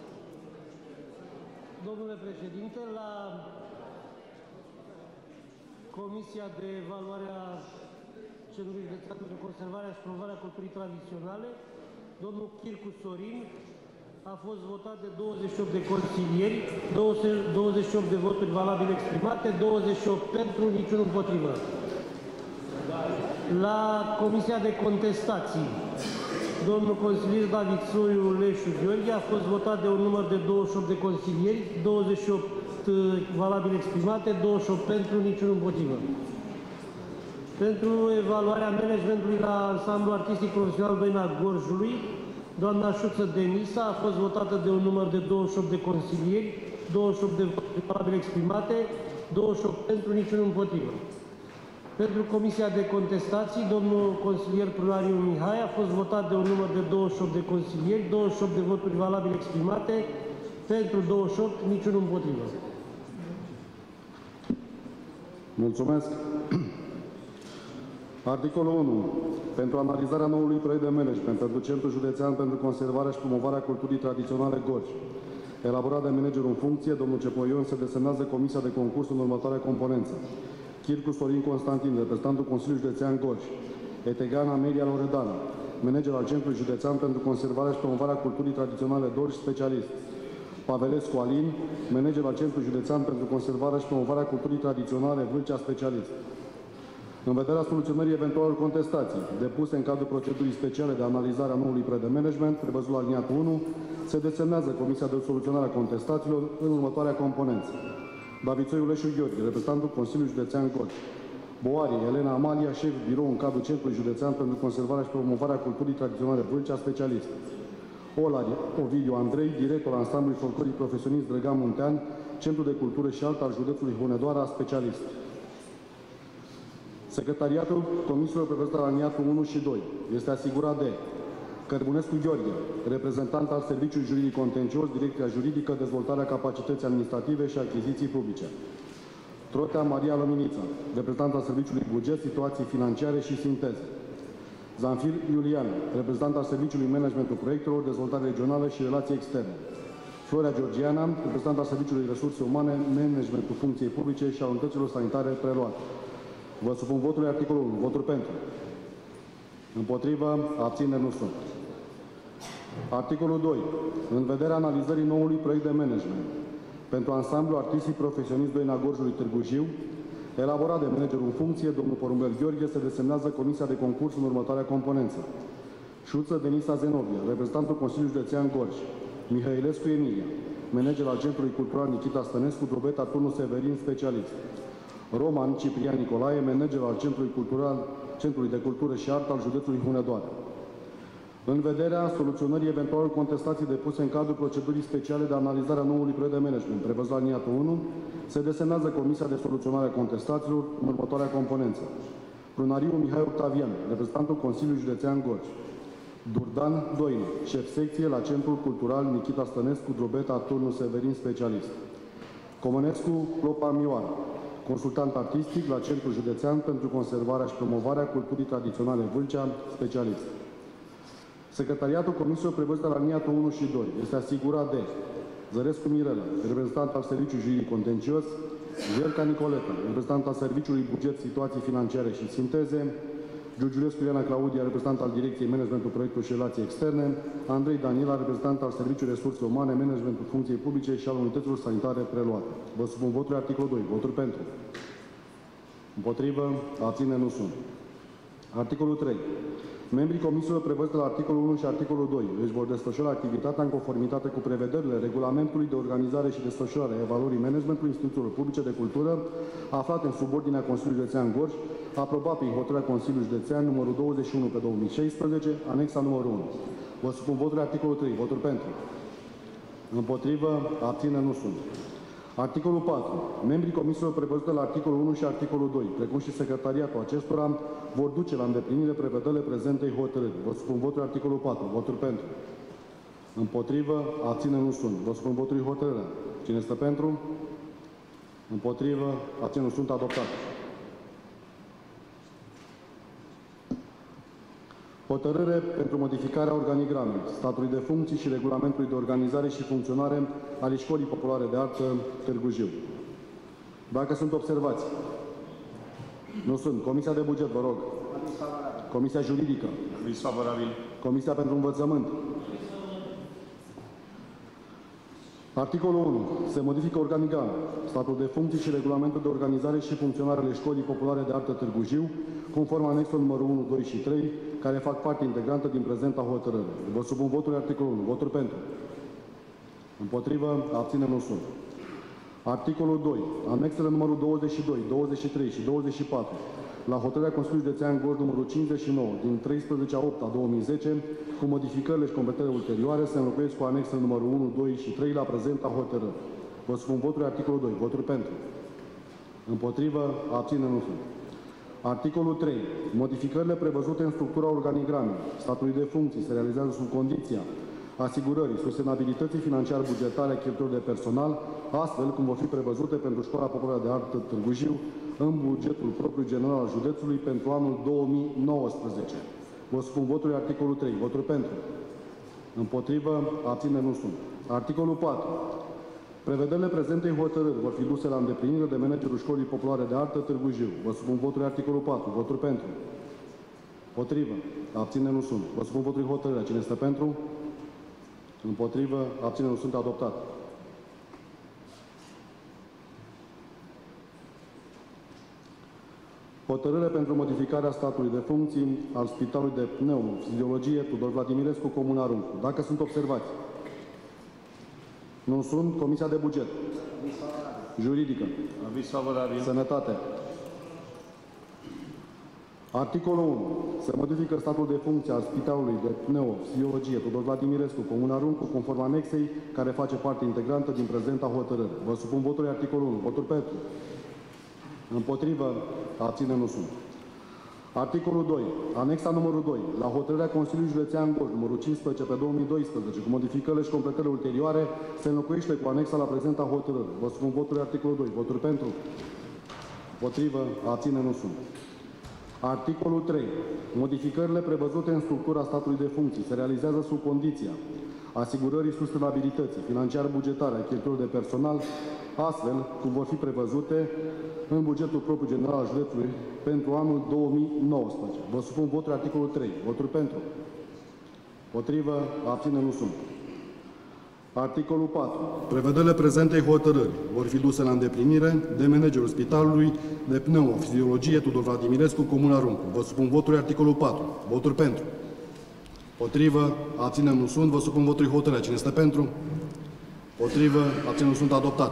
domnule președinte, la Comisia de Evaluare a Centrului Județean pentru Conservarea și Promovarea Culturii Tradiționale, domnul Chircu Sorin a fost votat de 28 de consilieri, 28 de voturi valabile exprimate, 28 pentru, niciunul împotrivă. La Comisia de Contestații, domnul consilier David Soiu Leșu Gheorghe a fost votat de un număr de 28 de consilieri, 28 valabile exprimate, 28 pentru, niciunul împotrivă. Pentru evaluarea managementului la ansamblu artistic profesional Doina Gorjului, doamna Șuță Denisa a fost votată de un număr de 28 de consilieri, 28 de voturi valabile exprimate, 28 pentru, niciunul împotrivă. Pentru Comisia de Contestații, domnul consilier Prunariu Mihai a fost votat de un număr de 28 de consilieri, 28 de voturi valabile exprimate, pentru 28, niciunul împotrivă. Mulțumesc. Articolul 1. Pentru analizarea noului proiect de management pentru Centrul Județean pentru Conservarea și Promovarea Culturii Tradiționale Gorj, elaborat de managerul în funcție, domnul Cepoion, se desemnează Comisia de Concurs în următoarea componență: Chircu Sorin Constantin, reprezentantul Consiliului Județean Gorj; Etegan Amelia Loredana, manager al Centrului Județean pentru Conservarea și Promovarea Culturii Tradiționale Gorj, specialist; Pavelescu Alin, manager al Centrului Județean pentru Conservarea și Promovarea Culturii Tradiționale Vâlcea, specialist. În vederea soluționării eventualelor contestații depuse în cadrul procedurii speciale de analizare a noului proiect de management, prevăzut la aliniatul 1, se desemnează Comisia de Soluționare a Contestațiilor în următoarea componență: David Soiu Leșu Gheorghe, reprezentantul Consiliului Județean Gorj; Boarie Elena Amalia, șef birou în cadrul Centrului Județean pentru Conservarea și Promovarea Culturii Tradiționale Vâlcea, specialist; Olari Ovidiu Andrei, director ansamblului folcloric profesionist Drăgan Muntean, Centru de Cultură și Art al județului Hunedoara, specialist. Secretariatul comisiilor prevăzut la aliniatul 1 și 2 este asigurat de Cărbunescu Gheorghe, reprezentant al Serviciului Juridic Contencios, Direcția Juridică, Dezvoltarea Capacității Administrative și Achiziții Publice; Trotea Maria Lăminița, reprezentant al Serviciului Buget, Situații Financiare și Sinteze; Zanfir Iulian, reprezentant al Serviciului Managementul Proiectelor, Dezvoltare Regională și Relații Externe; Florea Georgiana, reprezentant al Serviciului Resurse Umane, Managementul Funcției Publice și a Unităților Sanitare preluate. Vă supun votului articolul 1. Voturi pentru. Împotrivă. Abțineri nu sunt. Articolul 2. În vederea analizării noului proiect de management pentru ansamblu artistic profesionist Doina Gorjului Târgu Jiu, elaborat de managerul în funcție, domnul Porumbel Gheorghe, se desemnează Comisia de Concurs în următoarea componență: Șuță Denisa Zenobia, reprezentantul Consiliului Județean Gorj; Mihailescu Emilia, manager al Centrului Cultural Nikita Stănescu, Drobeta Turnul Severin, specialist; Roman Ciprian Nicolae, manager al Centrului de Cultură și Artă al județului Hunedoara. În vederea soluționării eventualelor contestații depuse în cadrul procedurii speciale de analizare a noului proiect de management, prevăzut la aliniatul 1, se desemnează Comisia de Soluționare a Contestațiilor în următoarea componență: Prunariu Mihai Octavian, reprezentantul Consiliului Județean Gorj; Durdan Doina, șef secție la Centrul Cultural Nikita Stănescu, Drobeta Turnul Severin, specialist; Comănescu Clopa Mioara, consultant artistic la Centrul Județean pentru Conservarea și Promovarea Culturii Tradiționale Vâlcea, specialist. Secretariatul comisiilor prevăzute la aliniatul 1 și 2 este asigurat de Zărescu Mirela, reprezentant al Serviciului Juridic Contencios; Jelca Nicoleta, reprezentant al Serviciului Buget, Situații Financiare și Sinteze; Giurgiulescu Iana Claudia, reprezentant al Direcției Managementul Proiectul și Relații Externe; Andrei Danila, reprezentant al Serviciului Resurse Umane, Managementul Funcției Publice și al Unităților Sanitare preluate. Vă supun votul articolul 2. Voturi pentru. Împotrivă. Abțineri nu sunt. Articolul 3. Membrii comisiilor prevăzute la articolul 1 și articolul 2 își vor desfășura activitatea în conformitate cu prevederile Regulamentului de Organizare și Desfășurare a Evaluării Managementului Instituțiilor Publice de Cultură, aflate în subordinea Consiliului Județean Gorj, aprobat prin hotărârea Consiliului Județean numărul 21 pe 2016, anexa numărul 1. Vă supun votul articolul 3. Voturi pentru. Împotrivă. Abțineri nu sunt. Articolul 4. Membrii comisiilor prevăzute la articolul 1 și articolul 2, precum și secretariatul acestora, vor duce la îndeplinire prevederile prezentei hotărâri. Vă supun votul articolul 4. Voturi pentru. Împotrivă. Abțineri nu sunt. Vă supun votul hotărârea. Cine este pentru? Împotrivă. Abțineri nu sunt. Adoptate. Hotărâre pentru modificarea organigramei, statului de funcții și regulamentului de organizare și funcționare ale Școlii Populare de Artă Târgu Jiu. Dacă sunt observații? Nu sunt. Comisia de buget, vă rog. Comisia juridică. Aviz favorabil. Comisia pentru învățământ. Articolul 1. Se modifică organigrama, statul de funcții și regulamentul de organizare și funcționare ale Școlii Populare de Artă Târgu Jiu, conform anexul numărul 1, 2 și 3, care fac parte integrantă din prezenta hotărâre. Vă supun votul articolul 1. Voturi pentru. Împotrivă. Abțineri nu sunt. Articolul 2. Anexele numărul 22, 23 și 24 la hotărârea Consiliului Județean Gorj numărul 59 din 13/8/2010 cu modificările și completările ulterioare se înlocuiesc cu anexele numărul 1, 2 și 3 la prezenta hotărâre. Vă supun votul articolul 2. Voturi pentru. Împotrivă. Abțineri nu sunt. Articolul 3. Modificările prevăzute în structura organigramei statului de funcții se realizează sub condiția asigurării sustenabilității financiar-bugetare a cheltuielor de personal, astfel cum vor fi prevăzute pentru Școala Populară de Artă Târgu Jiu în bugetul propriu general al județului pentru anul 2019. Vă supun votul articolul 3. Voturi pentru. Împotrivă. Abțineri nu sunt. Articolul 4. Prevederile prezentei hotărâri vor fi duse la îndeplinire de managerul Școlii Populare de Artă Târgu Jiu. Vă supun votul articolul 4. Voturi pentru. Împotrivă. Abțineri nu sunt. Vă supun votul hotărârea. Cine este pentru? Împotrivă. Abțineri nu sunt. Adoptat. Hotărâre pentru modificarea statului de funcții al Spitalului de Pneumofiziologie Tudor Vladimirescu, Comuna Runcu. Dacă sunt observații? Nu sunt. Comisia de buget. Juridică. Aviz favorabil. Sănătate. Articolul 1. Se modifică statul de funcție al Spitalului de Pneumofiziologie Tudor Vladimirescu, Comuna Runcu, conform anexei care face parte integrantă din prezenta hotărâre. Vă supun votul articolul 1. Voturi pentru. Împotrivă. Abțineri nu sunt. Articolul 2. Anexa numărul 2. La hotărârea Consiliului Județean Gorj, numărul 15/2012, cu modificările și completările ulterioare, se înlocuiește cu anexa la prezenta hotărâre. Vă supun votul articolul 2. Voturi pentru. Împotrivă. Abțineri nu sunt. Articolul 3. Modificările prevăzute în structura statului de funcții se realizează sub condiția asigurării sustenabilității financiar-bugetare a cheltuielor de personal, astfel cum vor fi prevăzute în bugetul propriu general al județului pentru anul 2019. Vă supun votul articolul 3. Voturi pentru. Potrivă. Abțineri nu sunt. Articolul 4. Prevederile prezentei hotărâri vor fi duse la îndeplinire de managerul Spitalului de Pneumofiziologie Tudor Vladimirescu, Comuna Runcu. Vă supun votul articolul 4. Voturi pentru. Potrivă. Abțineri nu sunt. Vă supun votul hotărârea. Cine este pentru? Potrivă. Abțineri nu sunt. Adoptat.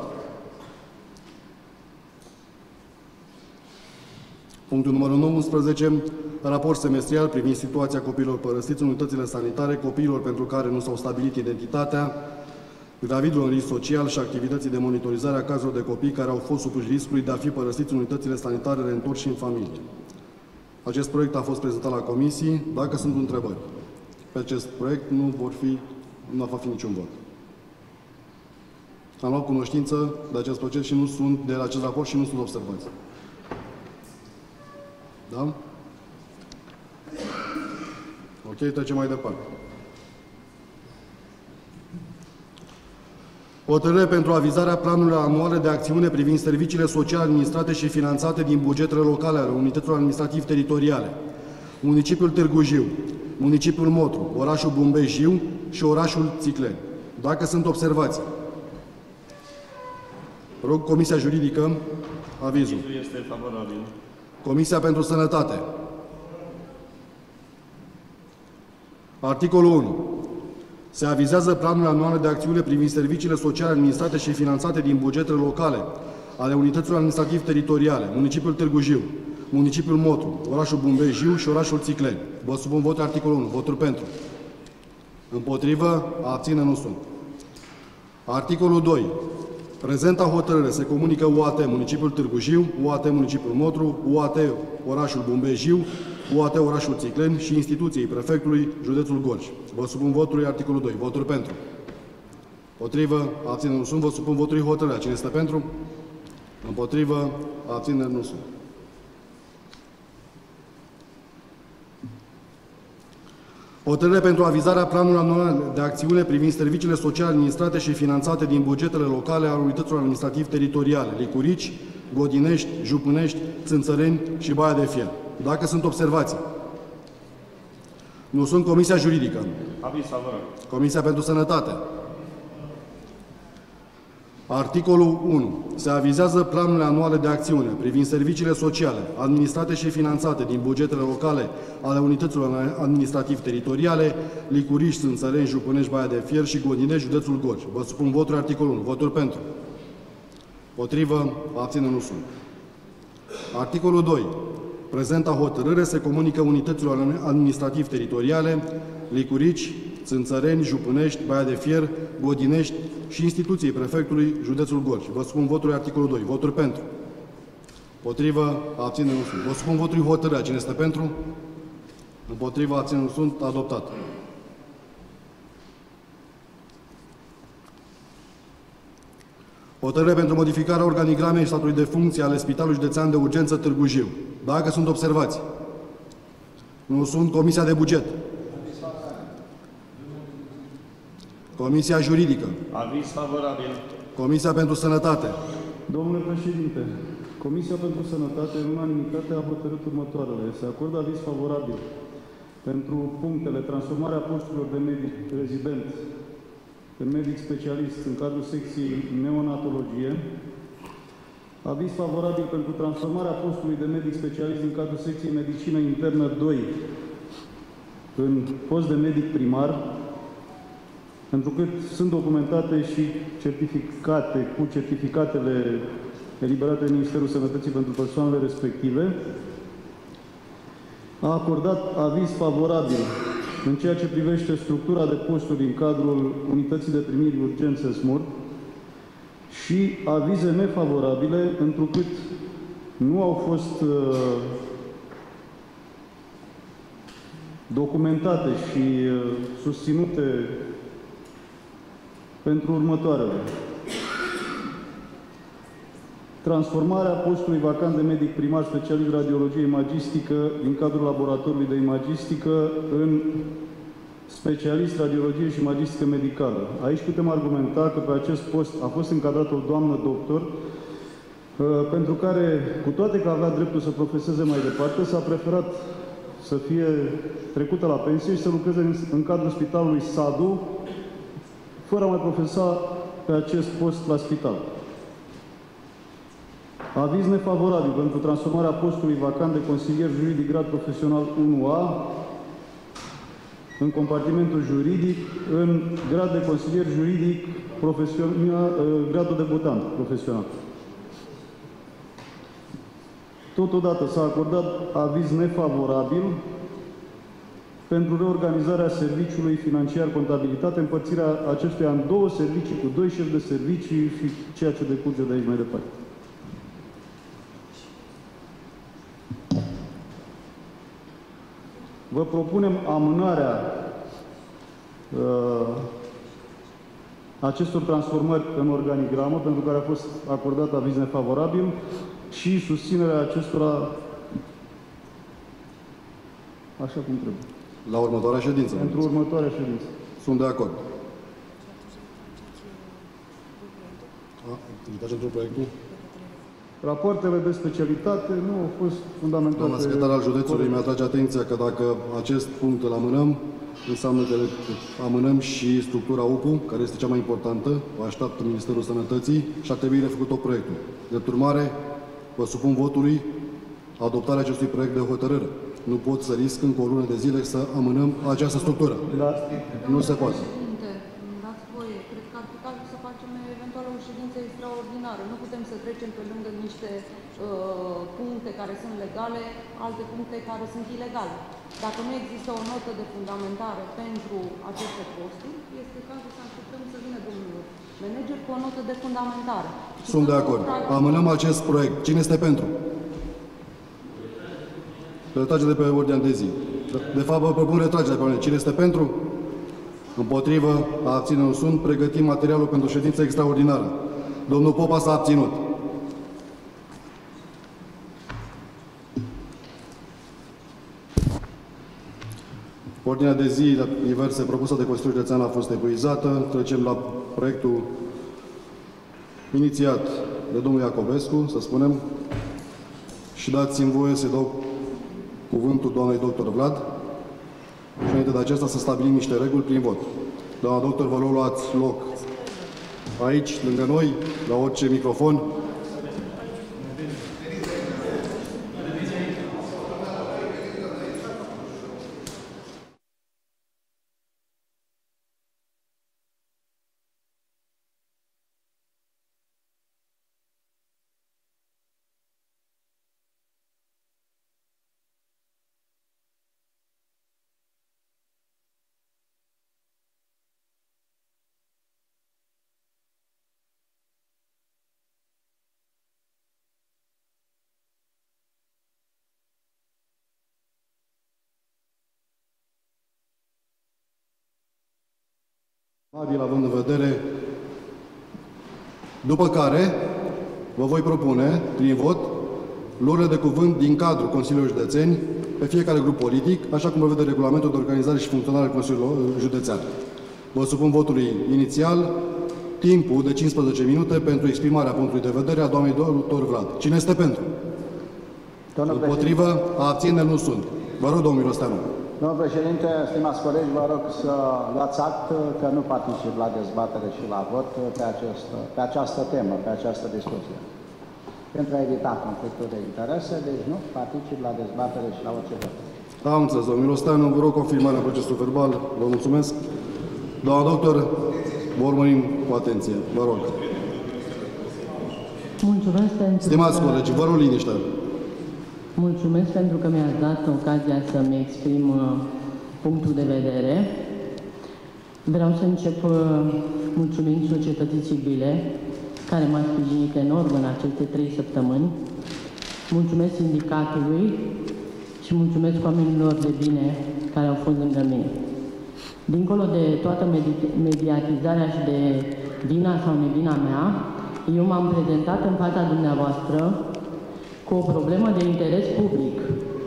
Punctul numărul 19. Raport semestrial privind situația copiilor părăsiți în unitățile sanitare, copiilor pentru care nu s-au stabilit identitatea, gravidul în risc social și activității de monitorizare a cazurilor de copii care au fost supuși riscului de a fi părăsiți în unitățile sanitare reîntorși în familie. Acest proiect a fost prezentat la comisii. Dacă sunt întrebări pe acest proiect, nu va fi niciun vot. Am luat cunoștință de acest proces și de acest raport și nu sunt observați. Da? Ok, trecem mai departe. Hotărâre pentru avizarea planurilor anuale de acțiune privind serviciile sociale administrate și finanțate din bugetele locale ale unităților administrativ-teritoriale. Municipiul Târgu Jiu, municipiul Motru, orașul Bumbej-Jiu și orașul Țicleni. Dacă sunt observații. Rog Comisia Juridică, avizul. Este favorabil. Comisia pentru Sănătate. Articolul 1. Se avizează planurile anuale de acțiune privind serviciile sociale administrate și finanțate din bugetele locale ale unităților administrativ-teritoriale, municipiul Târgu Jiu, municipiul Motru, orașul Bumbej-Jiu și orașul Țicleni. Vă supun votul articolul 1. Voturi pentru. Împotrivă. Abțineri nu sunt. Articolul 2. Prezenta hotărâre se comunică UAT municipiul Târgu Jiu, UAT municipiul Motru, UAT orașul Bumbej-Jiu, UAT orașul Țicleni și instituției prefectului județul Gorj. Vă supun votului articolul 2. Voturi pentru. Potrivă. Abțineri nu sunt. Vă supun votului hotărârea. Cine este pentru? Împotrivă. Abțineri nu sunt. Hotărâre pentru avizarea planului anual de acțiune privind serviciile sociale administrate și finanțate din bugetele locale ale unităților administrativ-teritoriale, Licurici, Godinești, Jupânești, Țânțăreni și Baia de Fier. Dacă sunt observații. Nu sunt. Comisia Juridică. Aviz favorabil. Comisia pentru Sănătate. Articolul 1. Se avizează planurile anuale de acțiune privind serviciile sociale, administrate și finanțate din bugetele locale ale unităților administrativ-teritoriale, Licurici, Țânțăreni, Jupânești, Baia de Fier și Godinești, județul Gorj. Vă supun voturi articolul 1. Voturi pentru. Potrivă, abține, nu sunt. Articolul 2. Prezenta hotărâre se comunică unităților administrativ-teritoriale, Licurici, Țânțăreni, Jupânești, Baia de Fier, Godinești și instituției prefectului județul Gorj. Vă supun voturi articolul 2. Voturi pentru. Potrivă, abține, nu sunt. Vă supun voturi hotărârea. Cine este pentru? Împotrivă, abține, nu sunt. Adoptat. Hotărâre pentru modificarea organigramei și statului de funcție ale Spitalului Județean de Urgență Târgu Jiu. Dacă sunt observații. Nu sunt. Comisia de Buget. Comisia Juridică. Aviz favorabil. Comisia pentru Sănătate. Domnule președinte, Comisia pentru Sănătate, în unanimitate, a hotărât următoarele. Se acordă aviz favorabil pentru punctele transformarea posturilor de medic rezident în medic specialist în cadrul secției neonatologie, aviz favorabil pentru transformarea postului de medic specialist din cadrul secției medicină internă 2 în post de medic primar, pentru că sunt documentate și certificate cu certificatele eliberate de Ministerul Sănătății pentru persoanele respective. A acordat aviz favorabil în ceea ce privește structura de posturi din cadrul unității de primiri urgențe SMUR și avize nefavorabile, întrucât nu au fost documentate și susținute pentru următoarele. Transformarea postului vacant de medic primar specialist radiologie imagistică din cadrul laboratorului de imagistică în specialist radiologie și imagistică medicală. Aici putem argumenta că pe acest post a fost încadrată o doamnă doctor, pentru care, cu toate că avea dreptul să profeseze mai departe, s-a preferat să fie trecută la pensie și să lucreze în cadrul spitalului Sadu, fără a mai profesa pe acest post la spital. Aviz nefavorabil pentru transformarea postului vacant de consilier juridic grad profesional 1A în compartimentul juridic în grad de consilier juridic profesional, gradul debutant profesional. Totodată s-a acordat aviz nefavorabil pentru reorganizarea serviciului financiar contabilitate, împărțirea acestuia în două servicii cu 2 șefi de servicii și ceea ce decurge de aici mai departe. Vă propunem amânarea acestor transformări în organigramă, pentru care a fost acordat aviz nefavorabil, și susținerea acestora așa cum trebuie. La următoarea ședință. Pentru următoarea ședință. Sunt de acord. Activitatea pentru proiectul? Rapoartele de specialitate nu au fost fundamentate. Doamna secretar al județului mi-atrage atenția că dacă acest punct îl amânăm, înseamnă că amânăm și structura UPU, care este cea mai importantă, o așteaptă Ministerul Sănătății și ar trebui refăcut tot proiectul. Drept urmare, vă supun votului adoptarea acestui proiect de hotărâre. Nu pot să risc încă o lună de zile să amânăm această structură. Da. Nu se poate. Dați voie. Cred că ar fi cazul să facem eventual o ședință extraordinară. Nu putem să trecem pe lângă niște puncte care sunt legale, alte puncte care sunt ilegale. Dacă nu există o notă de fundamentare pentru aceste posturi, este cazul să așteptăm să vină domnul manager cu o notă de fundamentare. Sunt de acord. Amânăm acest proiect. Cine este pentru? Retrage de pe ordinea de zi. De fapt, vă propun retragerea de pe ordine. Cine este pentru? Împotrivă? Abține, nu sunt. Pregătim materialul pentru ședință extraordinară. Domnul Popa s-a abținut. Ordinea de zi diverse propusă de Consiliul Județean a fost epuizată. Trecem la proiectul inițiat de domnul Iacobescu, să spunem, și dați-mi voie să dau cuvântul doamnei doctor Vlad și înainte de aceasta să stabilim niște reguli prin vot. Doamna doctor, vă rog, luați loc aici, lângă noi, la orice microfon. Având în vedere, după care vă voi propune, prin vot, luările de cuvânt din cadrul Consiliului Județeni pe fiecare grup politic, așa cum prevede regulamentul de organizare și funcționare al Consiliului Județean. Vă supun votului inițial timpul de 15 minute pentru exprimarea punctului de vedere a doamnei doctor Vlad. Cine este pentru? Împotrivă, abțineri nu sunt. Vă rog, domnul Mirosteanu. Domnul președinte, stimați colegi, vă rog să luați act că nu particip la dezbatere și la vot pe această temă, pe această discuție. Pentru a evita conflictul de interese, deci nu particip la dezbatere și la orice vot. Am înțeles, domnul Mirosteanu, vă rog confirmarea procesului verbal. Vă mulțumesc. Doamna doctor, vă urmărim cu atenție. Vă rog. Mulțumesc pentru Stimați colegi, vă rog liniște. Mulțumesc pentru că mi-ați dat ocazia să-mi exprim punctul de vedere. Vreau să încep mulțumind societății civile, care m-a sprijinit enorm în aceste 3 săptămâni. Mulțumesc sindicatului și mulțumesc oamenilor de bine care au fost lângă mine. Dincolo de toată mediatizarea și de vina sau nevina mea, eu m-am prezentat în fața dumneavoastră cu o problemă de interes public.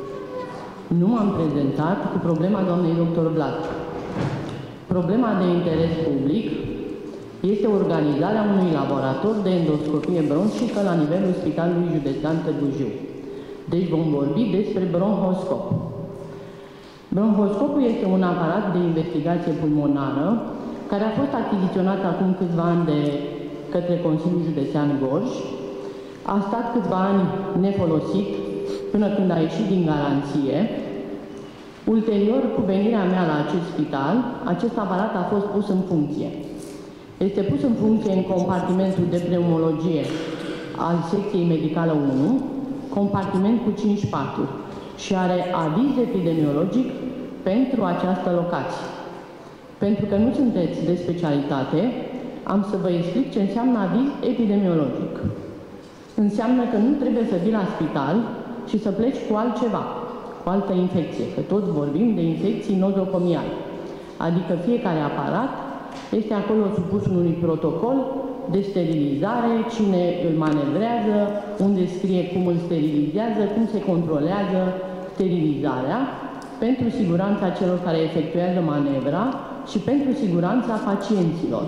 Nu m-am prezentat cu problema doamnei doctor Vlad. Problema de interes public este organizarea unui laborator de endoscopie bronșică la nivelul Spitalului Județean Târgu Jiu. Deci vom vorbi despre bronhoscop. Bronhoscopul este un aparat de investigație pulmonară care a fost achiziționat acum câțiva ani de către Consiliul Județean Gorj. A stat câțiva ani nefolosit până când a ieșit din garanție. Ulterior, cu venirea mea la acest spital, acest aparat a fost pus în funcție. Este pus în funcție în compartimentul de pneumologie al secției medicală 1, compartiment cu 5 paturi și are aviz epidemiologic pentru această locație. Pentru că nu sunteți de specialitate, am să vă explic ce înseamnă aviz epidemiologic. Înseamnă că nu trebuie să vii la spital și să pleci cu altceva, cu altă infecție, că toți vorbim de infecții nozocomiale. Adică fiecare aparat este acolo supus unui protocol de sterilizare, cine îl manevrează, unde scrie cum îl sterilizează, cum se controlează sterilizarea, pentru siguranța celor care efectuează manevra și pentru siguranța pacienților.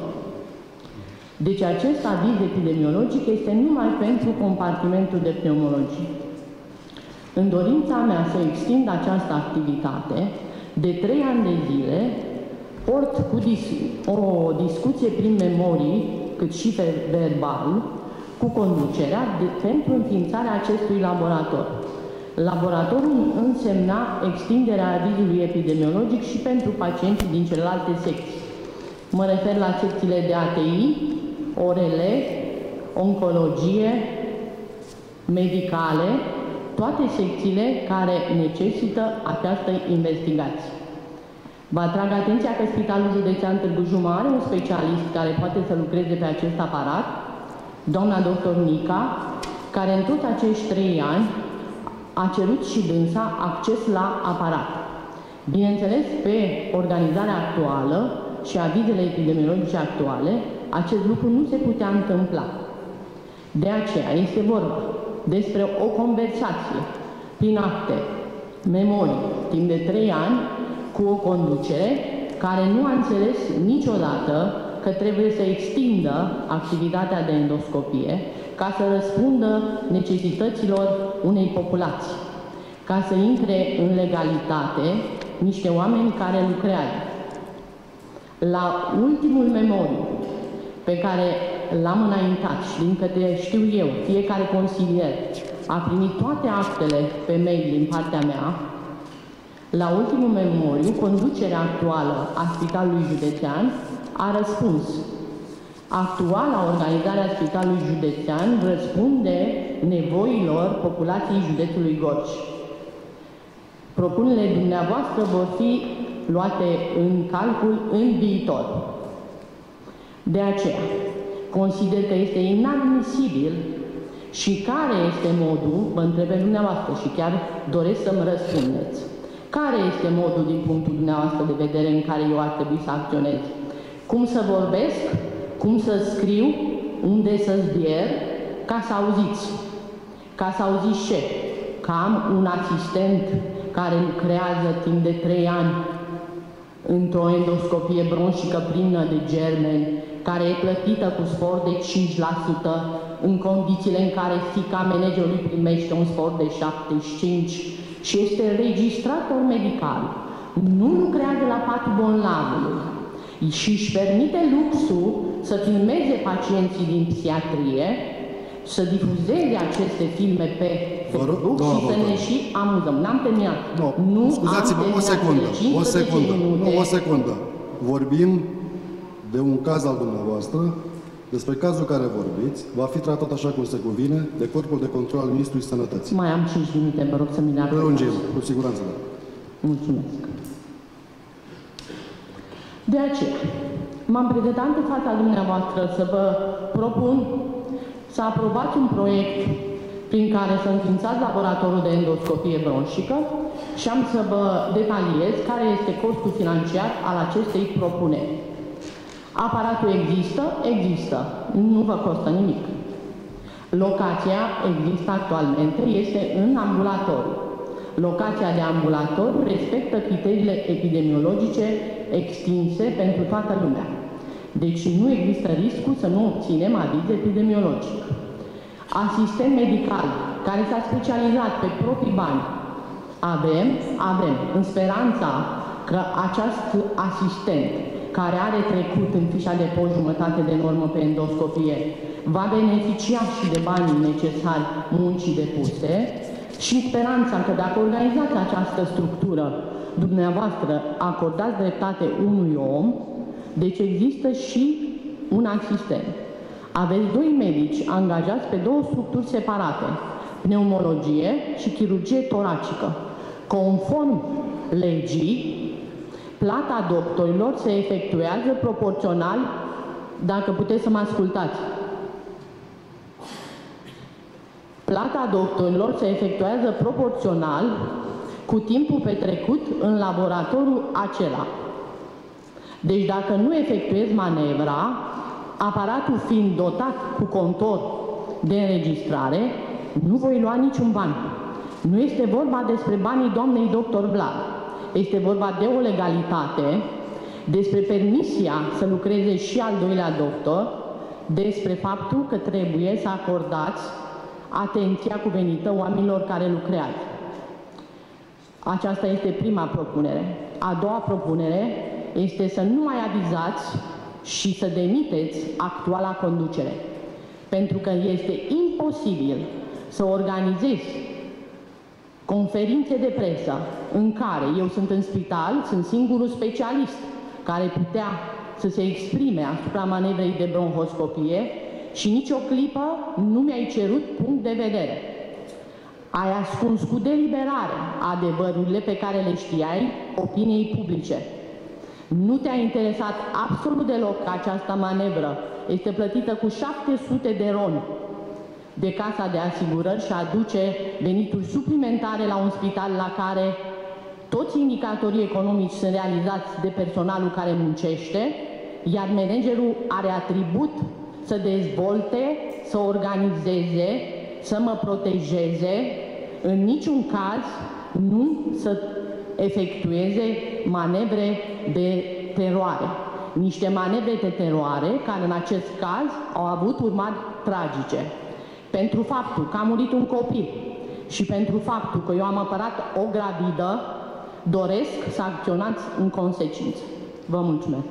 Deci acest aviz epidemiologic este numai pentru compartimentul de pneumologie. În dorința mea să extind această activitate, de 3 ani de zile, port cu o discuție prin memorii, cât și verbal, cu conducerea pentru înființarea acestui laborator. Laboratorul însemna extinderea avizului epidemiologic și pentru pacienții din celelalte secții. Mă refer la secțiile de ATI, ORL, oncologie, medicale, toate secțiile care necesită această investigație. Vă atrag atenția că Spitalul Județean Târgu Jiu are un specialist care poate să lucreze pe acest aparat, doamna doctor Nica, care în toți acești 3 ani a cerut și dânsa acces la aparat. Bineînțeles, pe organizarea actuală și avizele epidemiologice actuale, acest lucru nu se putea întâmpla. De aceea este vorba despre o conversație prin acte, memorii, timp de 3 ani, cu o conducere care nu a înțeles niciodată că trebuie să extindă activitatea de endoscopie ca să răspundă necesităților unei populații, ca să intre în legalitate niște oameni care lucrează. La ultimul memoriu pe care l-am înaintat și din câte știu eu, fiecare consilier a primit toate actele pe mail din partea mea, la ultimul memoriu, conducerea actuală a Spitalului Județean a răspuns. Actuala organizare a Spitalului Județean răspunde nevoilor populației județului Gorj. Propunerile dumneavoastră vor fi luate în calcul în viitor. De aceea, consider că este inadmisibil și care este modul, vă întreb pe dumneavoastră și chiar doresc să-mi răspundeți, care este modul din punctul dumneavoastră de vedere în care eu ar trebui să acționez? Cum să vorbesc, cum să scriu, unde să zbier, ca să auziți. Ca să auziți ce? Că am un asistent care lucrează timp de 3 ani într-o endoscopie bronșică plină de germeni, care e plătită cu spor de 5%, în condițiile în care fiica managerului primește un spor de 75% și este registrator medical, nu lucrează la patul bolnavului și își permite luxul să filmeze pacienții din psihiatrie, să difuzeze aceste filme pe Facebook și să ne și amuzăm. N-am terminat. Nu, scuzați-mă, o secundă. Vorbim de un caz al dumneavoastră, despre cazul care vorbiți, va fi tratat așa cum se cuvine de Corpul de Control al Ministrului Sănătății. Mai am 5 minute, vă rog să-mi le acordați. Prelungim, cu siguranță, da. Mulțumesc. De aceea, m-am prezentat în fața dumneavoastră să vă propun să aprobați un proiect prin care să înființați laboratorul de endoscopie bronșică și am să vă detaliez care este costul financiar al acestei propuneri. Aparatul există? Există. Nu vă costă nimic. Locația există actualmente, este în ambulatoriu. Locația de ambulatoriu respectă criteriile epidemiologice extinse pentru toată lumea. Deci nu există riscul să nu obținem aviz epidemiologic. Asistent medical care s-a specializat pe proprii bani. Avem, în speranța că acest asistent care are trecut în fișa de post jumătate de normă pe endoscopie va beneficia și de banii necesari muncii depuse și speranța că dacă organizați această structură, dumneavoastră acordați dreptate unui om, deci există și un asistent. Aveți 2 medici angajați pe 2 structuri separate, pneumologie și chirurgie toracică. Conform legii, plata doctorilor se efectuează proporțional, dacă puteți să mă ascultați. Plata doctorilor se efectuează proporțional cu timpul petrecut în laboratorul acela. Deci dacă nu efectuezi manevra, aparatul fiind dotat cu contor de înregistrare, nu voi lua niciun ban. Nu este vorba despre banii doamnei doctor Vlad. Este vorba de o legalitate, despre permisia să lucreze și al 2-lea doctor, despre faptul că trebuie să acordați atenția cuvenită oamenilor care lucrează. Aceasta este prima propunere. A doua propunere este să nu mai avizați și să demiteți actuala conducere. Pentru că este imposibil să organizezi conferințe de presă în care eu sunt în spital, sunt singurul specialist care putea să se exprime asupra manevrei de bronhoscopie și nicio clipă nu mi-ai cerut punct de vedere. Ai ascuns cu deliberare adevărurile pe care le știai opiniei publice. Nu te-a interesat absolut deloc că această manevră este plătită cu 700 de RON de Casa de Asigurări și aduce venituri suplimentare la un spital la care toți indicatorii economici sunt realizați de personalul care muncește, iar managerul are atribut să dezvolte, să organizeze, să mă protejeze, în niciun caz nu să efectueze manevre de teroare. Niște manevre de teroare care în acest caz au avut urmări tragice. Pentru faptul că a murit un copil și pentru faptul că eu am apărat o gravidă, doresc să acționați în consecință. Vă mulțumesc.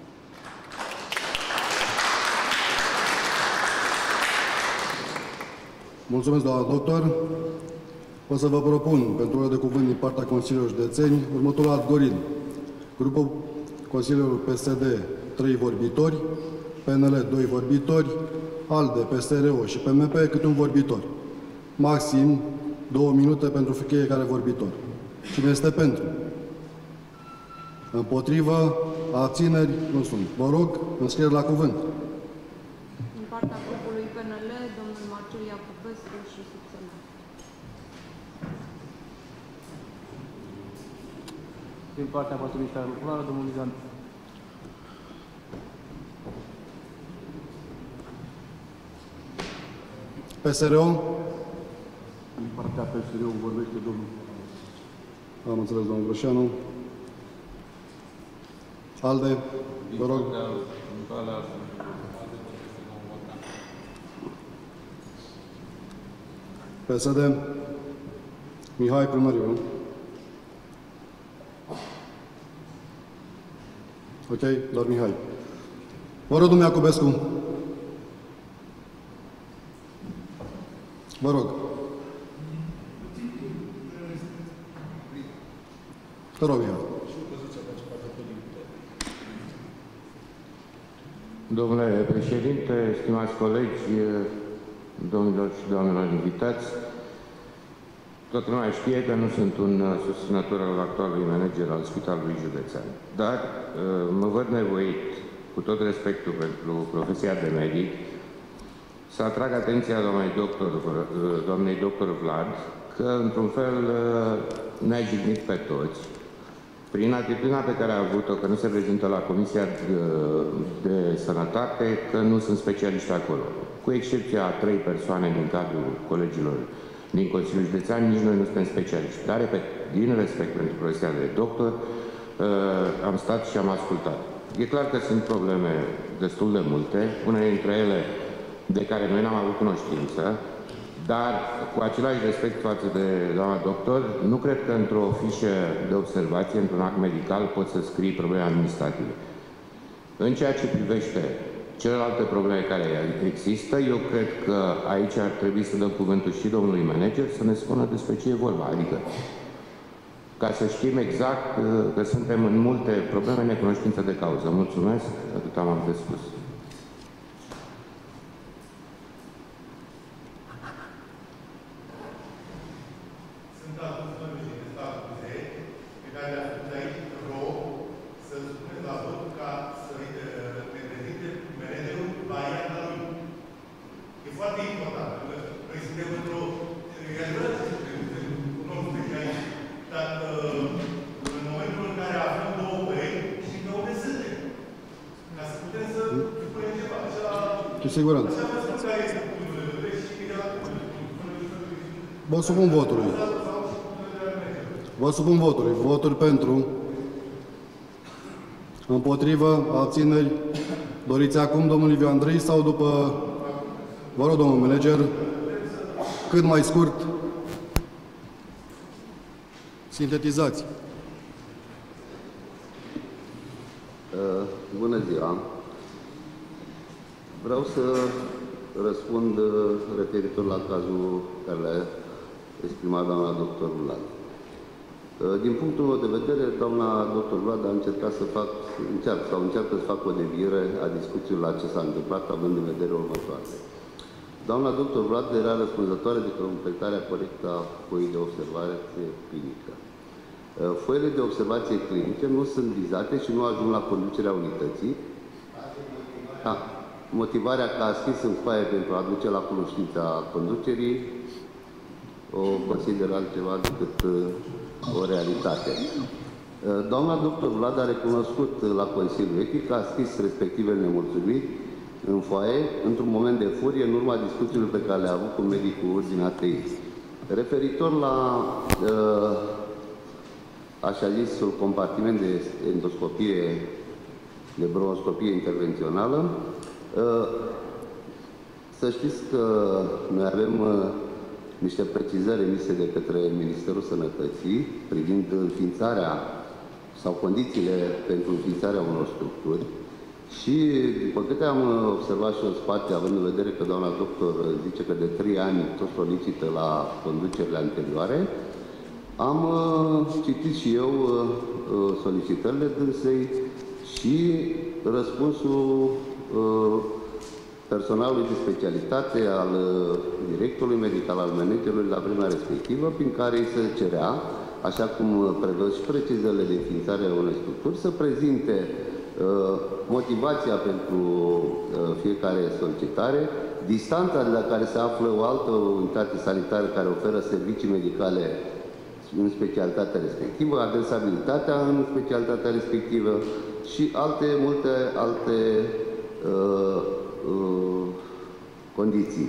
Mulțumesc, doamna doctor. O să vă propun, pentru oră de cuvânt din partea Consiliilor Județeni, următorul algoritm. Grupul Consiliilor PSD, 3 vorbitori, PNL, 2 vorbitori, ALDE, PSRO și PMP, câte un vorbitor. Maxim 2 minute pentru fiecare vorbitor. Cine este pentru? Împotrivă? Abțineri? Nu sunt. Vă rog, înscrieri la cuvânt. Din partea grupului PNL, domnul Marcel Iacobescu și subsemnat. Din partea Partidului Mișcarea Populară, domnul Lizan. PSRO? Din partea PSRO vorbește domnul. Am înțeles, domnul Grășeanu. ALDE? Vă rog. PSD? Mihai Primăriu. Ok, doar Mihai. Vă rog, domnul Iacobescu. Vă rog. Te rog, Mihai. Domnule președinte, stimați colegi, domnilor și doamnelor invitați, toată lumea știe că nu sunt un susținător al actualului manager al Spitalului Județean, dar mă văd nevoit, cu tot respectul pentru profesia de medic, să atrag atenția doamnei doctor Vlad că, într-un fel, ne-a jignit pe toți prin atitudinea pe care a avut-o, că nu se prezintă la Comisia de Sănătate, că nu sunt specialiști acolo. Cu excepția a 3 persoane din cadrul colegilor din Consiliul Județean, nici noi nu suntem specialiști. Dar, repet, din respect pentru profesia de doctor, am stat și am ascultat. E clar că sunt probleme destul de multe, unele dintre ele de care noi n-am avut cunoștință, dar cu același respect față de doamna doctor, nu cred că într-o fișă de observație, într-un act medical, poți să scrii probleme administrative. În ceea ce privește celelalte probleme care există, eu cred că aici ar trebui să dăm cuvântul și domnului manager să ne spună despre ce e vorba. Adică, ca să știm exact că suntem în multe probleme necunoștință de cauză. Mulțumesc, atât am de spus. Cu siguranță. Vă supun votului. Vă supun votului. Voturi pentru. Împotrivă. Abțineri. Doriți acum domnul Liviu Andrei sau după... Vă rog, domnul manager, cât mai scurt. Sintetizați. Bună ziua. Vreau să răspund referitor la cazul care l-a exprimat doamna doctor Vlad. Din punctul meu de vedere, doamna doctor Vlad a încercat să încearcă să facă o deviere a discuției la ce s-a întâmplat, având în vedere următoarele. Doamna doctor Vlad era răspunzătoare de completarea corectă a foii de observare clinică. Foile de observație clinice nu sunt vizate și nu ajung la conducerea unității. Motivarea că a scris în foaie pentru a aduce la cunoștința conducerii o consider altceva decât o realitate. Doamna doctor Vlad a recunoscut la Consiliul Etic că a scris respectivele nemulțumiri în foaie într-un moment de furie în urma discuțiilor pe care le-a avut cu medicul din ATI. Referitor la așa zisul compartiment de endoscopie, de bronhoscopie intervențională. Să știți că noi avem niște precizări emise de către Ministerul Sănătății privind înființarea sau condițiile pentru înființarea unor structuri și, după câte am observat și în spate, având în vedere că doamna doctor zice că de 3 ani tot solicită la conducerile anterioare, am citit și eu solicitările dânsei și răspunsul personalului de specialitate, al directorului medical, al managerului la vremea respectivă, prin care îi se cerea, așa cum prevăd și precizările de înființare a unei structuri, să prezinte motivația pentru fiecare solicitare, distanța de la care se află o altă unitate sanitară care oferă servicii medicale în specialitatea respectivă, adresabilitatea în specialitatea respectivă și multe alte condiții.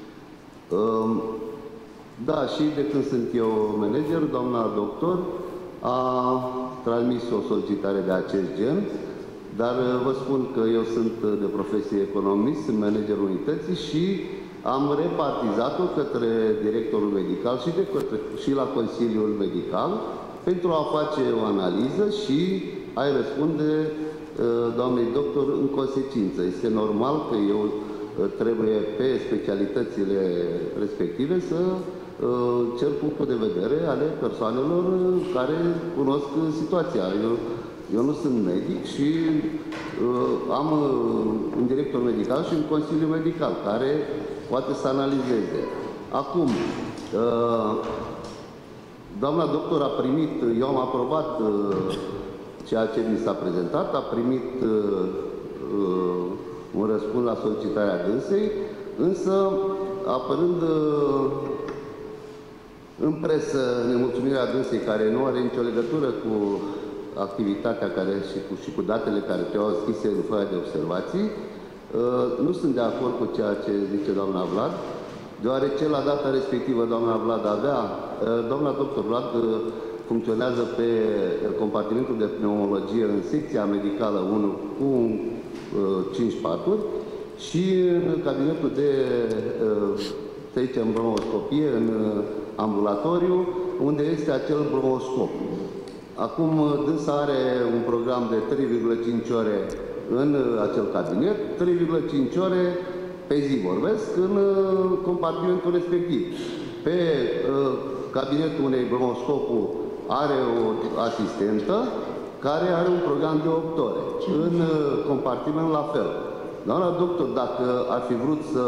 Da, și de când sunt eu manager, doamna doctor a transmis o solicitare de acest gen, dar vă spun că eu sunt de profesie economist, sunt managerul unității și am repartizat-o către directorul medical și la Consiliul Medical pentru a face o analiză și a-i răspunde doamnei doctor în consecință. Este normal că eu trebuie pe specialitățile respective să cer punctul de vedere ale persoanelor care cunosc situația. Eu nu sunt medic și am un director medical și un consiliu medical care poate să analizeze. Acum, doamna doctor a primit, eu am aprobat ceea ce mi s-a prezentat, a primit un răspuns la solicitarea dânsei, însă apărând în presă nemulțumirea dânsei, care nu are nicio legătură cu activitatea și cu datele care te-au scrise în foaia de observații, nu sunt de acord cu ceea ce zice doamna Vlad, deoarece la data respectivă doamna Vlad doamna doctor Vlad funcționează pe compartimentul de pneumologie în secția medicală 1 cu 5 paturi și în cabinetul de, să zicem, bronhoscopie în ambulatoriu, unde este acel bronhoscop. Acum, dânsa are un program de 3,5 ore în acel cabinet, 3,5 ore pe zi vorbesc, în compartimentul respectiv. Pe cabinetul unei bronhoscopul are o asistentă care are un program de 8 ore. În compartiment la fel. Doamna doctor, dacă ar fi vrut să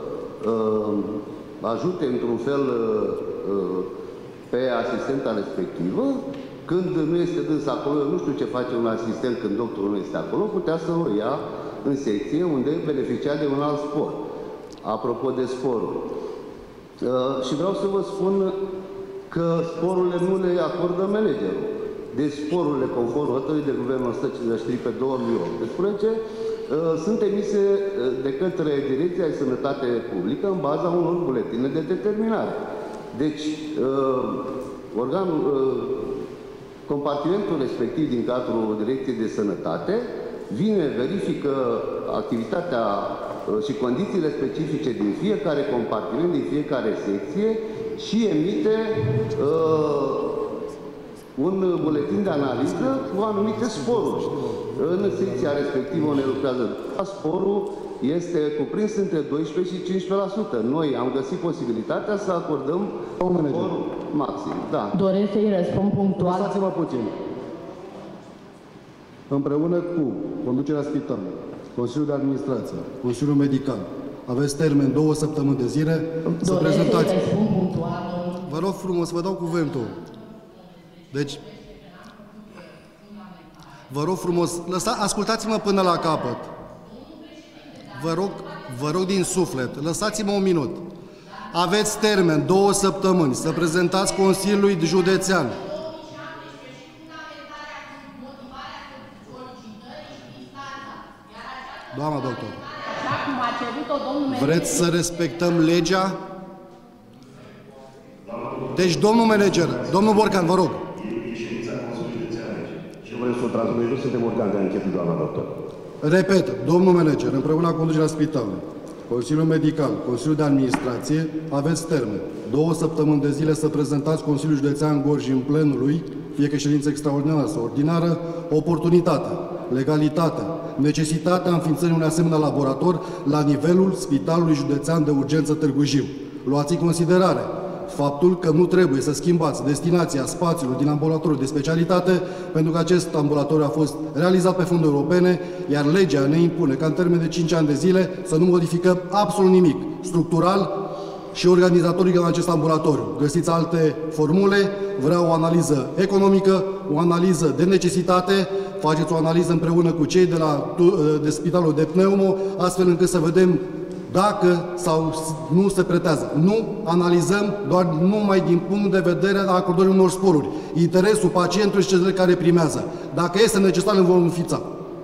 ajute într-un fel pe asistenta respectivă, când nu este dâns acolo, eu nu știu ce face un asistent când doctorul nu este acolo, putea să o ia în secție unde beneficia de un alt spor. Apropo de sporuri. Și vreau să vă spun că sporurile nu le acordă managerul. Deci sporurile, conform hotărârii de guvern 153 pe 2018, sunt emise de către Direcția de Sănătate Publică în baza unor buletine de determinare. Deci, compartimentul respectiv din cadrul Direcției de Sănătate vine, verifică activitatea și condițiile specifice din fiecare compartiment, din fiecare secție și emite un buletin de analiză cu anumite sporuri. În secția respectivă unde lucrează, sporul este cuprins între 12 și 15%. Noi am găsit posibilitatea să acordăm sporul maxim. Da. Doresc să-i răspund punctual. Lăsați-mă puțin. Împreună cu conducerea spitalului, Consiliul de Administrație, Consiliul Medical, aveți termen 2 săptămâni de zile să prezentați. Vă rog frumos, vă dau cuvântul. Deci, vă rog frumos, ascultați-mă până la capăt. Vă rog din suflet, lăsați-mă un minut. Aveți termen 2 săptămâni să prezentați Consiliului Județean. Doamna doctor, vreți să respectăm legea? Deci, domnul manager, domnul Borcan, vă rog. Noi nu suntem organ de anchetă, doamna doctor. Repet, domnul manager, împreună cu conducerea spitalului, Consiliul Medical, Consiliul de Administrație, aveți termen. 2 săptămâni de zile să prezentați Consiliul Județean Gorj în plenul lui, fie că ședință extraordinară sau ordinară, oportunitatea, legalitatea, necesitatea înființării unui asemenea laborator la nivelul Spitalului Județean de Urgență Târgu Jiu. Luați în considerare faptul că nu trebuie să schimbați destinația spațiului din ambulatorul de specialitate, pentru că acest ambulatoriu a fost realizat pe fonduri europene, iar legea ne impune ca în termen de 5 ani de zile să nu modificăm absolut nimic structural și organizatoric în acest ambulatoriu. Găsiți alte formule, vreau o analiză economică, o analiză de necesitate, faceți o analiză împreună cu cei de Spitalul de Pneumo, astfel încât să vedem dacă sau nu se pretează. Nu analizăm doar numai din punct de vedere al acordării unor sporuri. Interesul pacientului și cel care primează. Dacă este necesar, îl vom înființa.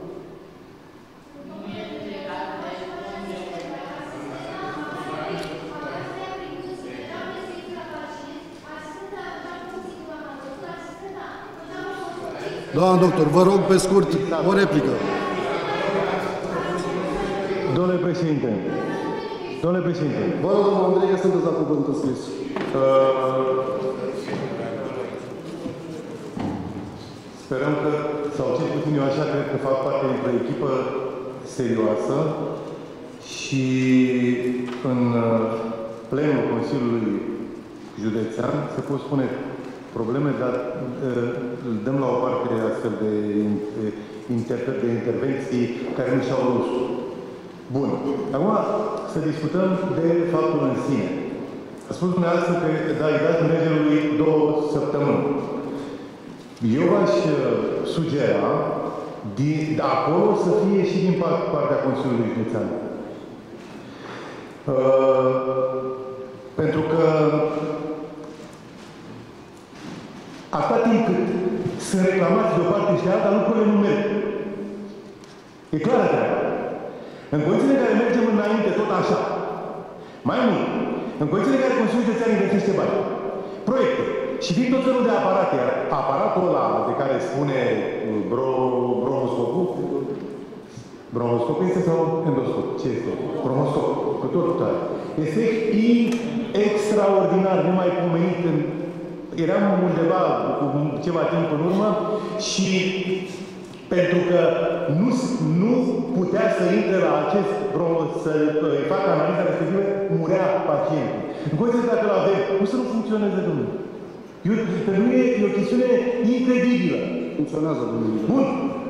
Doamna doctor, vă rog pe scurt o replică. Domnule președinte, vă rog, domnul Andrei, că sunteți la cuvântul scris. Sperăm că, sau cel puțin eu așa cred că fac parte dintr-o echipă serioasă și în plenul Consiliului Județean se pot spune probleme, dar îl dăm la o parte astfel de intervenții care nu și-au rostul. Bun. Acum să discutăm de faptul în sine. A spus dumneavoastră că îi dați managerului 2 săptămâni. Eu v-aș sugera de acolo să fie și din partea Consiliului Județean. Pentru că atâta timp cât sunt reclamați de o parte și de alta, lucrurile nu merg. E clară treaba. În condițiile în care mergem înainte tot așa, mai mult, în condițiile în care Consiliul Județean investește bani, proiecte și vin tot felul de aparate, iar aparatul ăla de care spune bronoscop este sau endoscop? Ce este? Bronoscop. Cu totul tare. Este extraordinar, nemaipomenit. Eram undeva cu ceva timp în urmă și pentru că nu putea să intre la acest să facă analiza respectivă, murea pacientul. În condiții dacă îl avem, cum să nu funcționeze, domnule? Pentru mine e o chestiune incredibilă. Funcționează, domnule. Bun.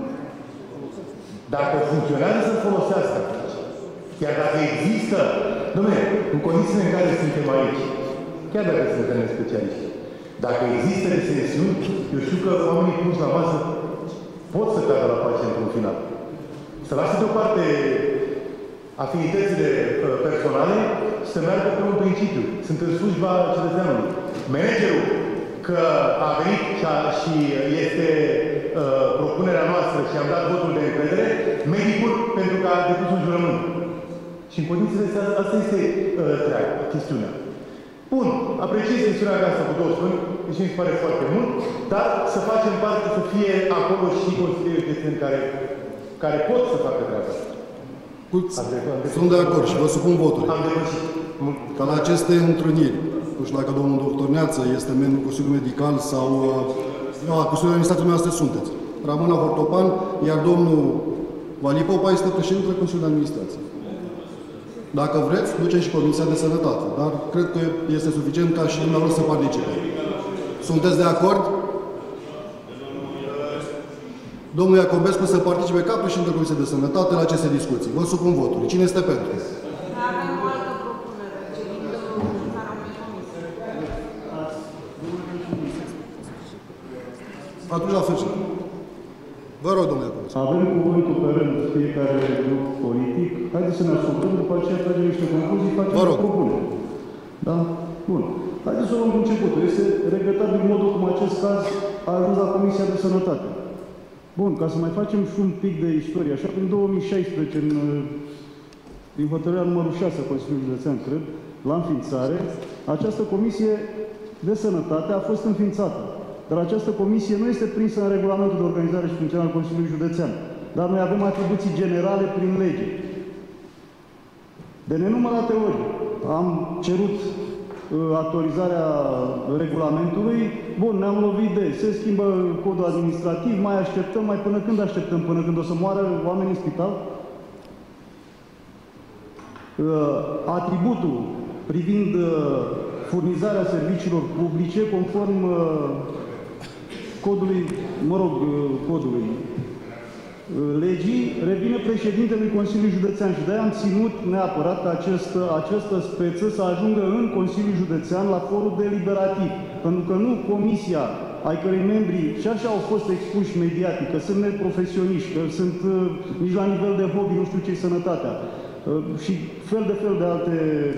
Dacă funcționează, să folosească. Iar dacă există, domnule, în condițiile în care suntem aici, chiar dacă suntem specialiști, dacă există resensiuni, eu știu că oamenii puși la masă pot să cadă la pacient în final. Să lasă deoparte afinitățile personale și să meargă pe un principiu. Sunt în slujba cetățeanului. Managerul, că a venit și este propunerea noastră și am dat votul de încredere, medicul pentru că a depus un jurământ. Și în condițiile astea, asta este chestiunea. Bun, apreciez chestiunea aceasta cu 2 spuni, deși mi se pare foarte mult, dar să facem parte, să fie acolo și consilierii județeni care pot să facă treaba asta. Sunt de acord și vă supun votul. Am depășit. Ca la aceste întruniri, nu știu dacă domnul doctor Neață este membru Consiliului Medical sau Consiliul de Administrație noastră sunteți. Ramona Hortopan, iar domnul Vali Popa este președintele Consiliului de Administrație. Dacă vreți, ducem și Comisia de Sănătate, dar cred că este suficient ca și dumneavoastră să participe. Sunteți de acord? Domnul Iacobescu să participe ca președintele Comisiei de Sănătate la aceste discuții. Vă supun votul. Cine este pentru? Avem o altă propunere, cerind înființarea unei comisii. Atunci la sfârșit. Vă rog, domnule Iacobescu. Avem cuvântul pe rând fiecare grup politic. Haideți să ne ascultăm, după aceea tragem niște concluzii, facem o propunere. Da? Bun. Haideți să o luăm cu începutul. Este regretabil modul cum acest caz a ajuns la Comisia de Sănătate. Bun, ca să mai facem și un pic de istorie, așa că în 2016, din hotărârea numărul 6 a Consiliului Județean, cred, la înființare, această Comisie de Sănătate a fost înființată. dar această comisie nu este prinsă în regulamentul de organizare și funcționare al Consiliului Județean. Dar noi avem atribuții generale prin lege. De nenumărate ori am cerut actualizarea regulamentului. Bun, ne-am lovit de, se schimbă codul administrativ, mai așteptăm, mai până când așteptăm? Până când o să moară oamenii în spital? Atributul privind furnizarea serviciilor publice, conform codului, legii, revine președintelui Consiliului Județean și de-aia am ținut neapărat ca această speță să ajungă în Consiliul Județean la forul deliberativ. Pentru că nu comisia ai cărei membri și așa au fost expuși mediatic, că sunt neprofesioniști, că sunt nici la nivel de hobby, nu știu ce-i sănătatea, și fel de alte,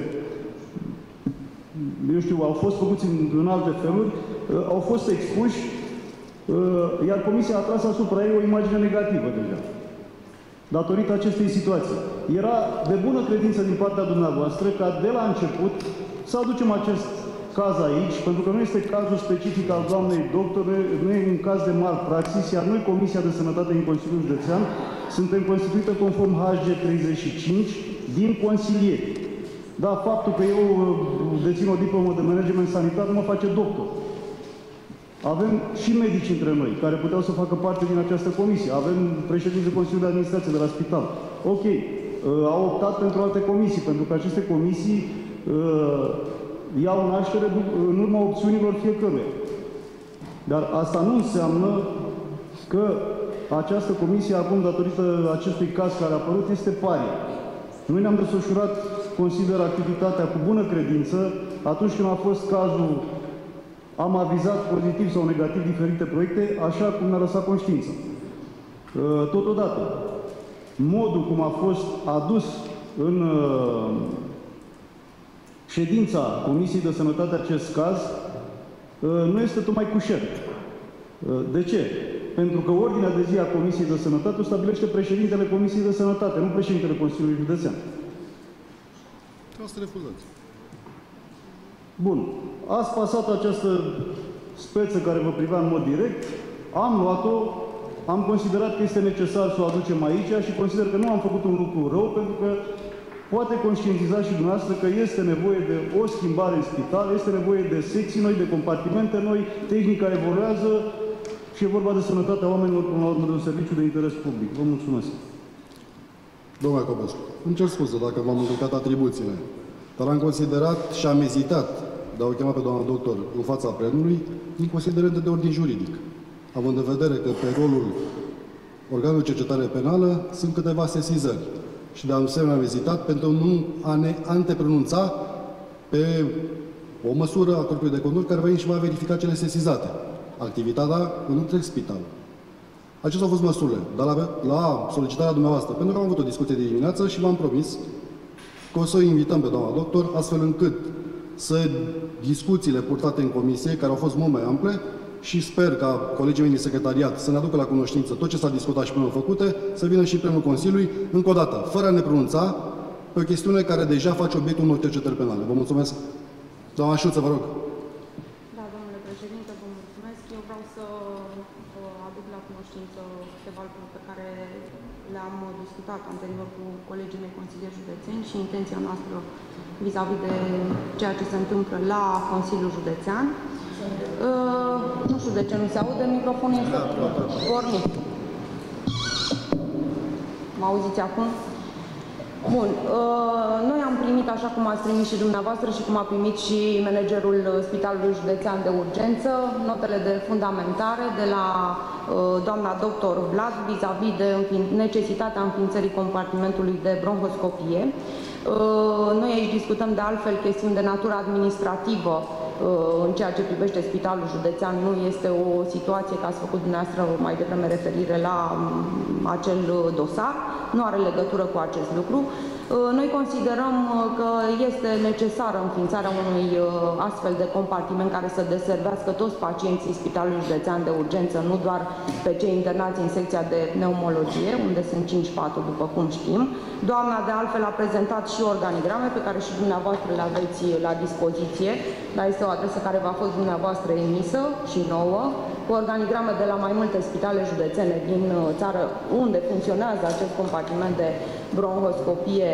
eu știu, au fost făcuți în alte feluri, au fost expuși, iar comisia a tras asupra ei o imagine negativă deja, datorită acestei situații. Era de bună credință din partea dumneavoastră ca de la început să aducem acest caz aici, pentru că nu este cazul specific al doamnei doctor, nu e un caz de malpraxis, iar noi, Comisia de Sănătate din Consiliul Județean, suntem constituită conform HG 35 din consilieri. Da, faptul că eu dețin o diplomă de management sanitar nu mă face doctor. Avem și medici între noi, care puteau să facă parte din această comisie. Avem președinții Consiliului de Administrație de la spital. Ok, au optat pentru alte comisii, pentru că aceste comisii iau naștere în urma opțiunilor fiecăruia. Dar asta nu înseamnă că această comisie, acum, datorită acestui caz care a apărut, este parie. Noi ne-am desfășurat, consider, activitatea cu bună credință. Atunci când a fost cazul, am avizat pozitiv sau negativ diferite proiecte, așa cum ne-a lăsat conștiința. Totodată, modul cum a fost adus în ședința Comisiei de Sănătate acest caz nu este tocmai cușer. De ce? Pentru că ordinea de zi a Comisiei de Sănătate o stabilește președintele Comisiei de Sănătate, nu președintele Consiliului Județean. Trebuie să refuzați. Bun. Ați pasat această speță care vă privea în mod direct, am luat-o, am considerat că este necesar să o aducem aici și consider că nu am făcut un lucru rău, pentru că poate conștientiza și dumneavoastră că este nevoie de o schimbare în spital, este nevoie de secții noi, de compartimente noi, tehnica evoluează și e vorba de sănătatea oamenilor, până la urmă, de un serviciu de interes public. Vă mulțumesc. Domnule Copescu, îmi cer scuze dacă v-am încălcat atribuțiile, dar am considerat și am ezitat de a o chema pe doamna doctor în fața plenului din considerente de ordin juridic, având în vedere că pe rolul organului de cercetare penală sunt câteva sesizări. Și de asemenea am ezitat pentru nu a ne antepronunța pe o măsură a Corpului de Control care va și va verifica cele sesizate. Activitatea în întreg spital. Acestea au fost măsurile, dar la solicitarea dumneavoastră, pentru că am avut o discuție de dimineață și v-am promis că o să o invităm pe doamna doctor, astfel încât să discuțiile purtate în comisie, care au fost mult mai ample, și sper ca colegii mei din secretariat să ne aducă la cunoștință tot ce s-a discutat și până făcute, să vină și plenul Consiliului, încă o dată, fără a ne pronunța pe o chestiune care deja face obiectul unor cercetări penale. Vă mulțumesc. Doamna Șuță, vă rog. Da, domnule președinte, vă mulțumesc. Eu vreau să aduc la cunoștință câteva lucruri pe care le-am discutat anterior cu colegii mei consilieri județeni și intenția noastră vis-a-vis de ceea ce se întâmplă la Consiliul Județean. Nu știu de ce nu se aude microfonul. Pornit. Mă auziți acum? Bun. Noi am primit, așa cum ați primit și dumneavoastră și cum a primit și managerul Spitalului Județean de Urgență, notele de fundamentare de la doamna doctor Vlad vis-a-vis de necesitatea înființării compartimentului de bronhoscopie. Noi aici discutăm de altfel chestiuni de natură administrativă în ceea ce privește Spitalul Județean. Nu este o situație, că ați făcut dumneavoastră mai devreme referire la acel dosar, nu are legătură cu acest lucru. Noi considerăm că este necesară înființarea unui astfel de compartiment care să deservească toți pacienții Spitalului Județean de Urgență, nu doar pe cei internați în secția de pneumologie, unde sunt 5 paturi, după cum știm. Doamna, de altfel, a prezentat și organigrame pe care și dumneavoastră le aveți la dispoziție, dar este o adresă care v-a fost dumneavoastră emisă și nouă, cu organigrame de la mai multe spitale județene din țară unde funcționează acest compartiment de bronhoscopie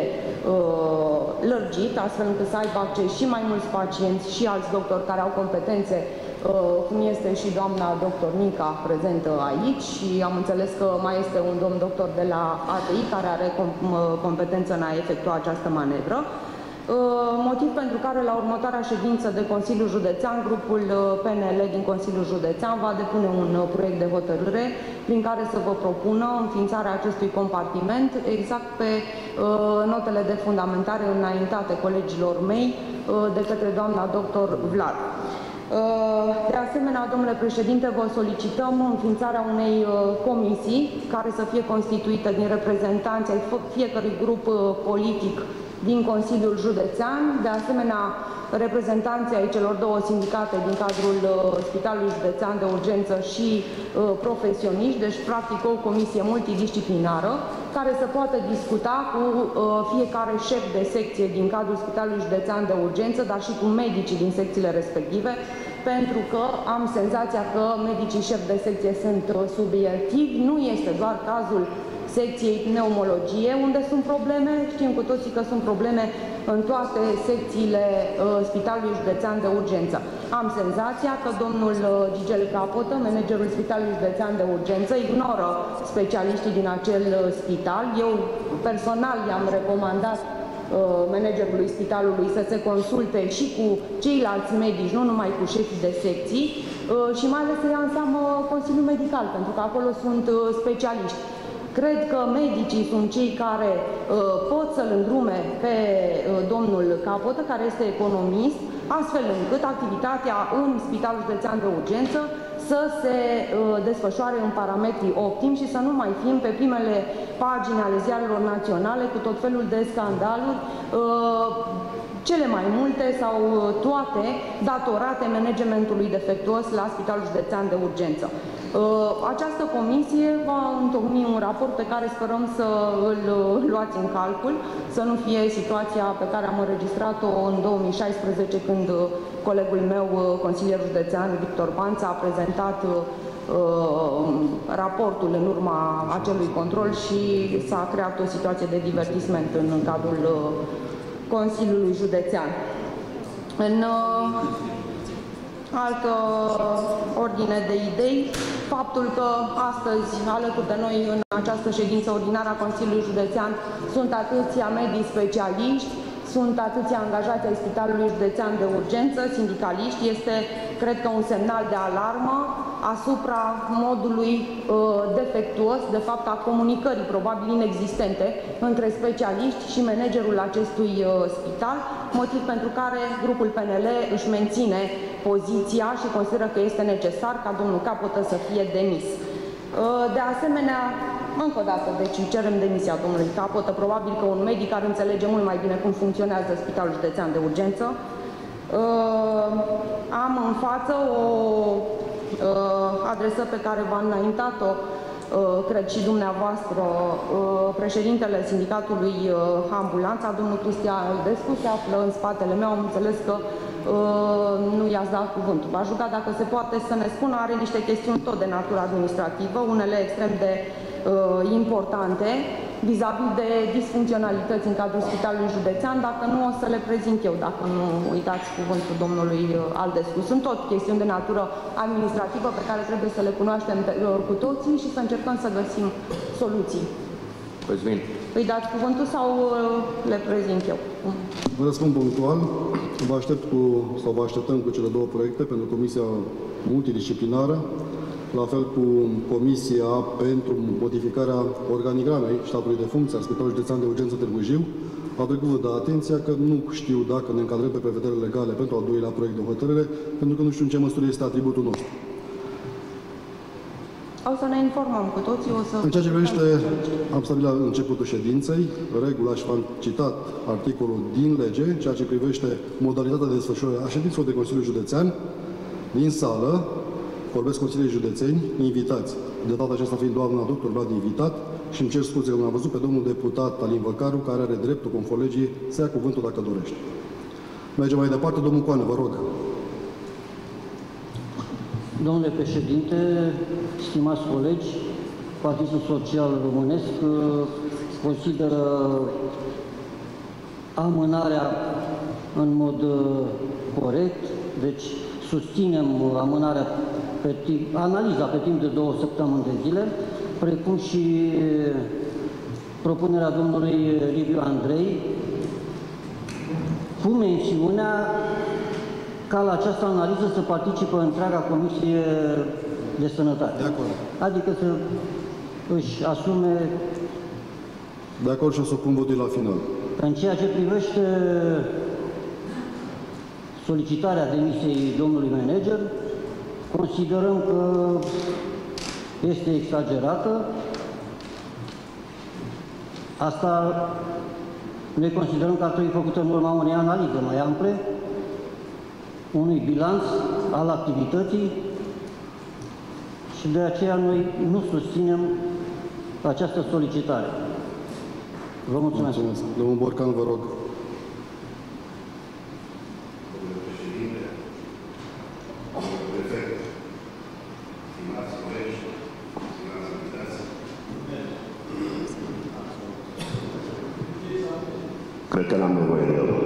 lărgit, astfel încât să aibă acces și mai mulți pacienți și alți doctori care au competențe, cum este și doamna doctor Nica prezentă aici, și am înțeles că mai este un domn doctor de la ATI care are competență în a efectua această manevră. Motiv pentru care la următoarea ședință de Consiliul Județean, grupul PNL din Consiliul Județean va depune un proiect de hotărâre prin care să vă propună înființarea acestui compartiment exact pe notele de fundamentare înaintate colegilor mei de către doamna doctor Vlad. De asemenea, domnule președinte, vă solicităm înființarea unei comisii care să fie constituită din reprezentanți ai fiecărui grup politic din Consiliul Județean, de asemenea reprezentanții ai celor două sindicate din cadrul Spitalului Județean de Urgență și profesioniști, deci practic o comisie multidisciplinară care să poată discuta cu fiecare șef de secție din cadrul Spitalului Județean de Urgență, dar și cu medicii din secțiile respective, pentru că am senzația că medicii șef de secție sunt subiectivi. Nu este doar cazul secției pneumologie, unde sunt probleme, știm cu toții că sunt probleme în toate secțiile Spitalului Județean de Urgență. Am senzația că domnul Gigel Capotă, managerul Spitalului Județean de Urgență, ignoră specialiștii din acel spital. Eu personal i-am recomandat managerului spitalului să se consulte și cu ceilalți medici, nu numai cu șefii de secții, și mai ales să ia în seamă Consiliul Medical, pentru că acolo sunt specialiști. Cred că medicii sunt cei care pot să-l îndrume pe domnul Capotă, care este economist, astfel încât activitatea în Spitalul Județean de Urgență să se desfășoare în parametri optimi și să nu mai fim pe primele pagini ale ziarelor naționale cu tot felul de scandaluri, cele mai multe sau toate datorate managementului defectuos la Spitalul Județean de Urgență. Această comisie va întocmi un raport pe care sperăm să îl luați în calcul, să nu fie situația pe care am înregistrat-o în 2016, când colegul meu, consilier județean Victor Banța, a prezentat raportul în urma acelui control și s-a creat o situație de divertisment în cadrul Consiliului Județean. În altă ordine de idei, faptul că astăzi, alături de noi în această ședință ordinară a Consiliului Județean, sunt atâția medici specialiști, sunt atâția angajați ai Spitalului Județean de Urgență, sindicaliști, este, cred că, un semnal de alarmă asupra modului defectuos, de fapt a comunicării probabil inexistente între specialiști și managerul acestui spital, motiv pentru care grupul PNL își menține poziția și consideră că este necesar ca domnul Capotă să fie demis. De asemenea, încă o dată, deci cerem demisia domnului Capotă, probabil că un medic ar înțelege mult mai bine cum funcționează Spitalul Județean de Urgență. Am în față o adresă pe care v-a înaintat-o, cred și dumneavoastră, președintele Sindicatului Ambulanța, domnul Cristian Ildescu, se află în spatele meu, am înțeles că nu i-ați dat cuvântul. V-aș ruga dacă se poate să ne spună, are niște chestiuni tot de natură administrativă, unele extrem de importante, vis-a-vis de disfuncționalități în cadrul Spitalului Județean, dacă nu o să le prezint eu, dacă nu uitați cuvântul domnului Aldescu. Sunt tot chestiuni de natură administrativă pe care trebuie să le cunoaștem cu toții și să încercăm să găsim soluții. Cosmin. Îi dați cuvântul sau le prezint eu? Vă răspund punctual. Vă așteptăm cu cele două proiecte pentru Comisia Multidisciplinară, la fel cu Comisia pentru modificarea organigramei ștatului de funcție a Spitalului Județean de Urgență Târgu Jiu. Atrag-vă de atenția că nu știu dacă ne încadrăm pe prevederile legale pentru al doilea proiect de hotărâre, pentru că nu știu în ce măsură este atributul nostru. O să ne informăm cu toții, o să... În ceea ce privește, am stabilit la începutul ședinței, regula și v-am citat articolul din lege, ceea ce privește modalitatea de desfășurare a ședințelor de Consiliu Județean, din sală, vorbesc consilierii județeni, invitați. De data aceasta fiind doamna doctor Vlad invitat și îmi cer scuze că l-am văzut pe domnul deputat Alin Văcaru, care are dreptul, conform legii, să ia cuvântul dacă dorește. Mergem mai departe, domnul Coană, vă rog. Domnule președinte, stimați colegi, Partidul Social Românesc consideră amânarea în mod corect, deci susținem amânarea analiza pe timp de 2 săptămâni de zile, precum și propunerea domnului Liviu Andrei, cu mențiunea ca la această analiză să participă întreaga Comisie de Sănătate. De acord. Adică să își asume... De acord și o să pun votul la final. În ceea ce privește solicitarea demisiei domnului manager, considerăm că este exagerată. Asta noi considerăm că ar trebui făcută în urma unei analize mai ample, unui bilanț al activității și de aceea noi nu susținem această solicitare. Vă mulțumesc. Mulțumesc. Domnul Borcan, vă rog. Cred că n-am nevoie de el.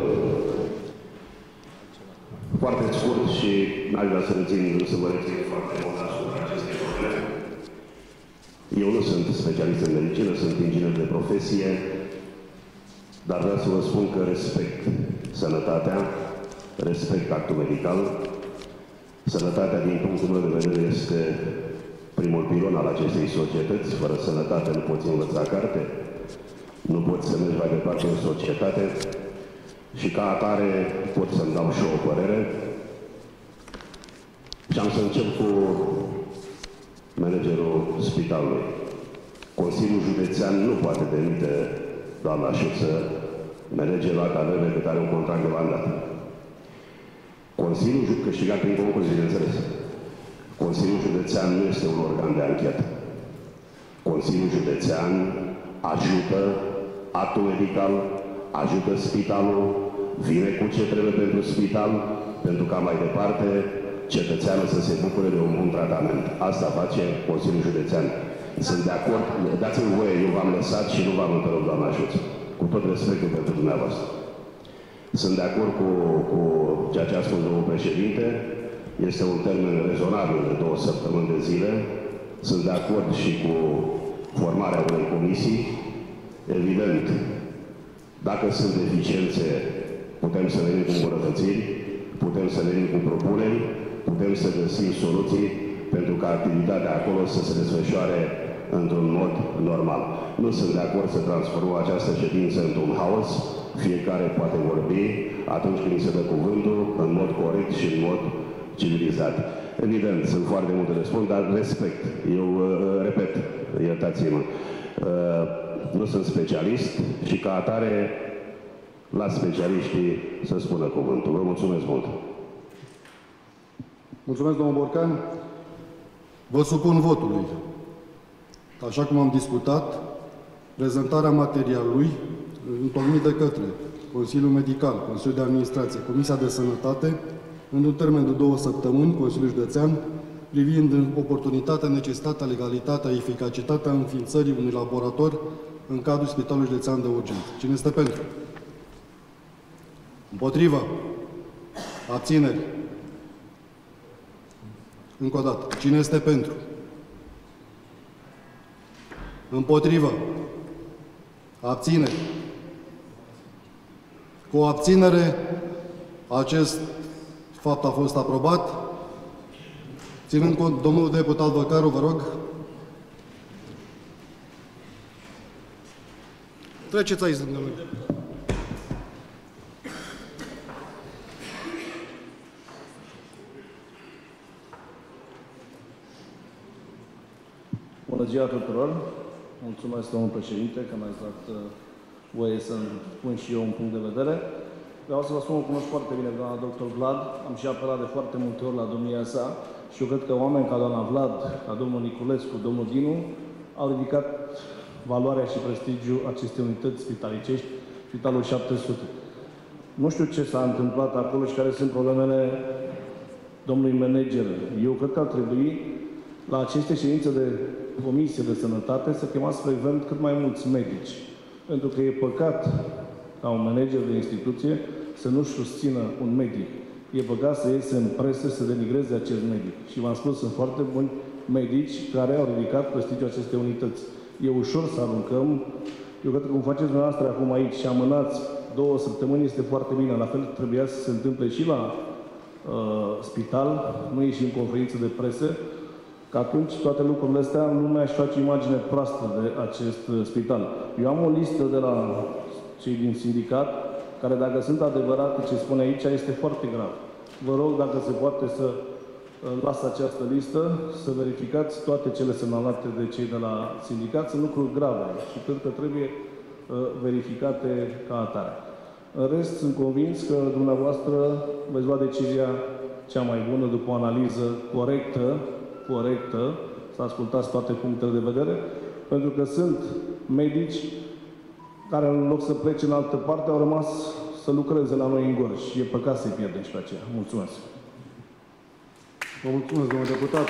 Foarte scurt și n-aș vrea să să vă rețin foarte mult asupra acestei probleme. Eu nu sunt specialist în medicină, sunt inginer de profesie, dar vreau să vă spun că respect sănătatea, respect actul medical. Sănătatea, din punctul meu de vedere, este primul pilon al acestei societăți. Fără sănătate nu poți învăța carte, nu poți să mergi mai departe în societate și ca atare pot să-mi dau și o părere. Și am să încep cu managerul spitalului. Consiliul Județean nu poate demite doamna Șuță, managerul atâta vreme cât are un contract de mandat. Consiliul câștigat prin concurs, bineînțeles. Consiliul Județean nu este un organ de anchetă. Consiliul Județean ajută actul medical, ajută spitalul, vine cu ce trebuie pentru spital, pentru ca mai departe cetățeanul să se bucure de un bun tratament. Asta face Consiliul Județean. Sunt de acord, dați-mi voie, eu v-am lăsat și nu v-am întrerupt, doamna Șuță, cu tot respectul pentru dumneavoastră. Sunt de acord cu ceea ce a spus domnul președinte, este un termen rezonabil de 2 săptămâni de zile. Sunt de acord și cu formarea unei comisii. Evident, dacă sunt deficiențe, putem să venim cu îmbunătățiri, putem să venim cu propuneri, putem să găsim soluții pentru ca activitatea acolo să se desfășoare într-un mod normal. Nu sunt de acord să transformăm această ședință într-un haos. Fiecare poate vorbi atunci când îi se dă cuvântul, în mod corect și în mod civilizat. Evident, sunt foarte multe răspuns, dar respect. Eu repet, iertați-mă, nu sunt specialist și ca atare las specialiștii să spună cuvântul. Vă mulțumesc mult! Mulțumesc, domnul Borcan. Vă supun votului. Așa cum am discutat, prezentarea materialului întocmit de către Consiliul Medical, Consiliul de Administrație, Comisia de Sănătate, într-un termen de 2 săptămâni, Consiliul Județean, privind oportunitatea, necesitatea, legalitatea, eficacitatea înființării unui laborator în cadrul Spitalului Județean de Urgență. Cine este pentru? Împotrivă? Abțineri? Încă o dată. Cine este pentru? Împotrivă? Abțineri? Cu o abținere, acest fapt a fost aprobat. Ținând cont, domnul deputat Văcaru, vă rog. Treceți aici, domnule. ziua tuturor! Mulțumesc, domnul președinte, că mi-ați dat voie să spun și eu un punct de vedere. Vreau să vă spun, o cunosc foarte bine doamna dr. Vlad, am și apelat de foarte multe ori la domnia sa și eu cred că oameni ca doamna Vlad, ca domnul Niculescu, domnul Dinu, au ridicat valoarea și prestigiul acestei unități spitalicești, Spitalul 700. Nu știu ce s-a întâmplat acolo și care sunt problemele domnului manager. Eu cred că ar trebui la aceste ședințe de Comisie de Sănătate să chemați frecvent cât mai mulți medici. Pentru că e păcat ca un manager de instituție să nu-și susțină un medic. E păcat să iese în presă să denigreze acest medic. Și v-am spus, sunt foarte buni medici care au ridicat prestigiul acestei unități. E ușor să aruncăm. Eu cred că cum faceți dumneavoastră acum aici și amânați 2 săptămâni este foarte bine. La fel trebuia să se întâmple și la spital, nu ieși în conferință de presă, că atunci toate lucrurile astea lumea își face imagine proastă de acest spital. Eu am o listă de la cei din sindicat, care dacă sunt adevărate ce spune aici, este foarte grav. Vă rog, dacă se poate, să las această listă, să verificați toate cele semnalate de cei de la sindicat. Sunt lucruri grave și cred că trebuie verificate ca atare. În rest, sunt convins că dumneavoastră veți lua decizia cea mai bună după o analiză corectă, să ascultați toate punctele de vedere, pentru că sunt medici care în loc să plece în altă parte au rămas să lucreze la noi în Gorj și e păcat să-i pierdem și pe aceea. Mulțumesc! Vă mulțumesc, domnule deputat.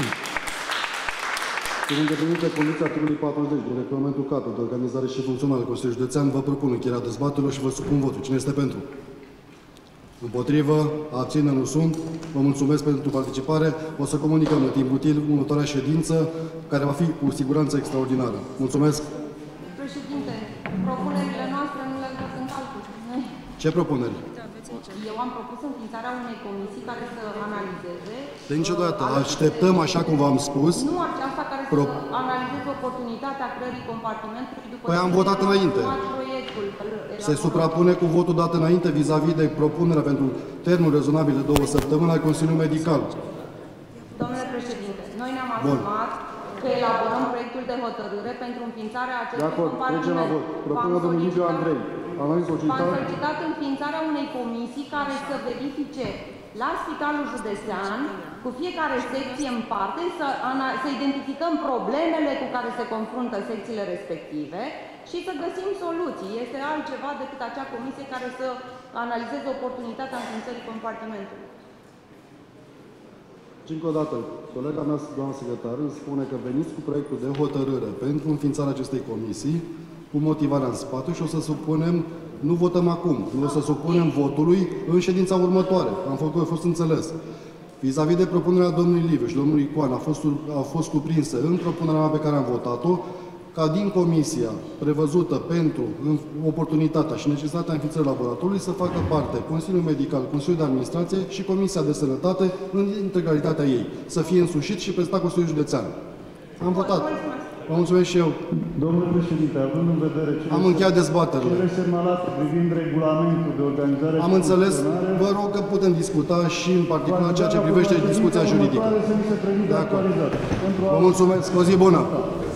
În îndeplinire condiția articolului 40 din regulamentul cadru de organizare și funcționare Consiliului Județean, vă propun încheierea dezbaterilor și vă supun votul. Cine este pentru? Împotrivă? Abține? Nu sunt. Vă mulțumesc pentru participare. O să comunicăm în timp util următoarea ședință, care va fi cu siguranță extraordinară. Mulțumesc. Președinte, propunerile noastre nu le-am dat în calcul. Ce propuneri? Eu am propus înființarea unei comisii care să analizeze... De niciodată. Așteptăm, așa cum v-am spus... Nu aceasta care să analizeze oportunitatea creării compartimentului după... Păi am votat înainte. Se suprapune cu votul dat înainte vis-a-vis de propunerea pentru termenul rezonabil de 2 săptămâni al Consiliului Medical. Domnule președinte, noi ne-am asumat că elaborăm proiectul de hotărâre pentru înființarea acestui compartiment. Trecem la vot. Propunerea domnului Liviu Andrei. V-am solicitat înființarea unei comisii care să verifice la Spitalul Județean, cu fiecare secție în parte, să identificăm problemele cu care se confruntă secțiile respective și să găsim soluții. Este altceva decât acea comisie care să analizeze oportunitatea înființării compartimentului. Și încă o dată, colega mea, doamna secretar, îmi spune că veniți cu proiectul de hotărâre pentru înființarea acestei comisii, cu motivarea în spate și o să supunem, nu votăm acum, nu o să supunem votului în ședința următoare. A fost înțeles. Vis-a-vis de propunerea domnului Liviu și domnului Coan, a fost cuprinse în propunerea mea pe care am votat-o, ca din comisia prevăzută pentru oportunitatea și necesitatea înființării laboratorului să facă parte Consiliul Medical, Consiliul de Administrație și Comisia de Sănătate în integralitatea ei. Să fie însușit și prezentat Consiliul Județean. Am votat. Vă mulțumesc și eu. Domnule președinte, având în vedere am încheiat dezbaterile. Cele semnalate privind regulamentul de organizare... Am înțeles. Vă rog că putem discuta și în particular ceea ce privește discuția juridică. Să mi se prezinte actualizat. Vă mulțumesc. O zi bună.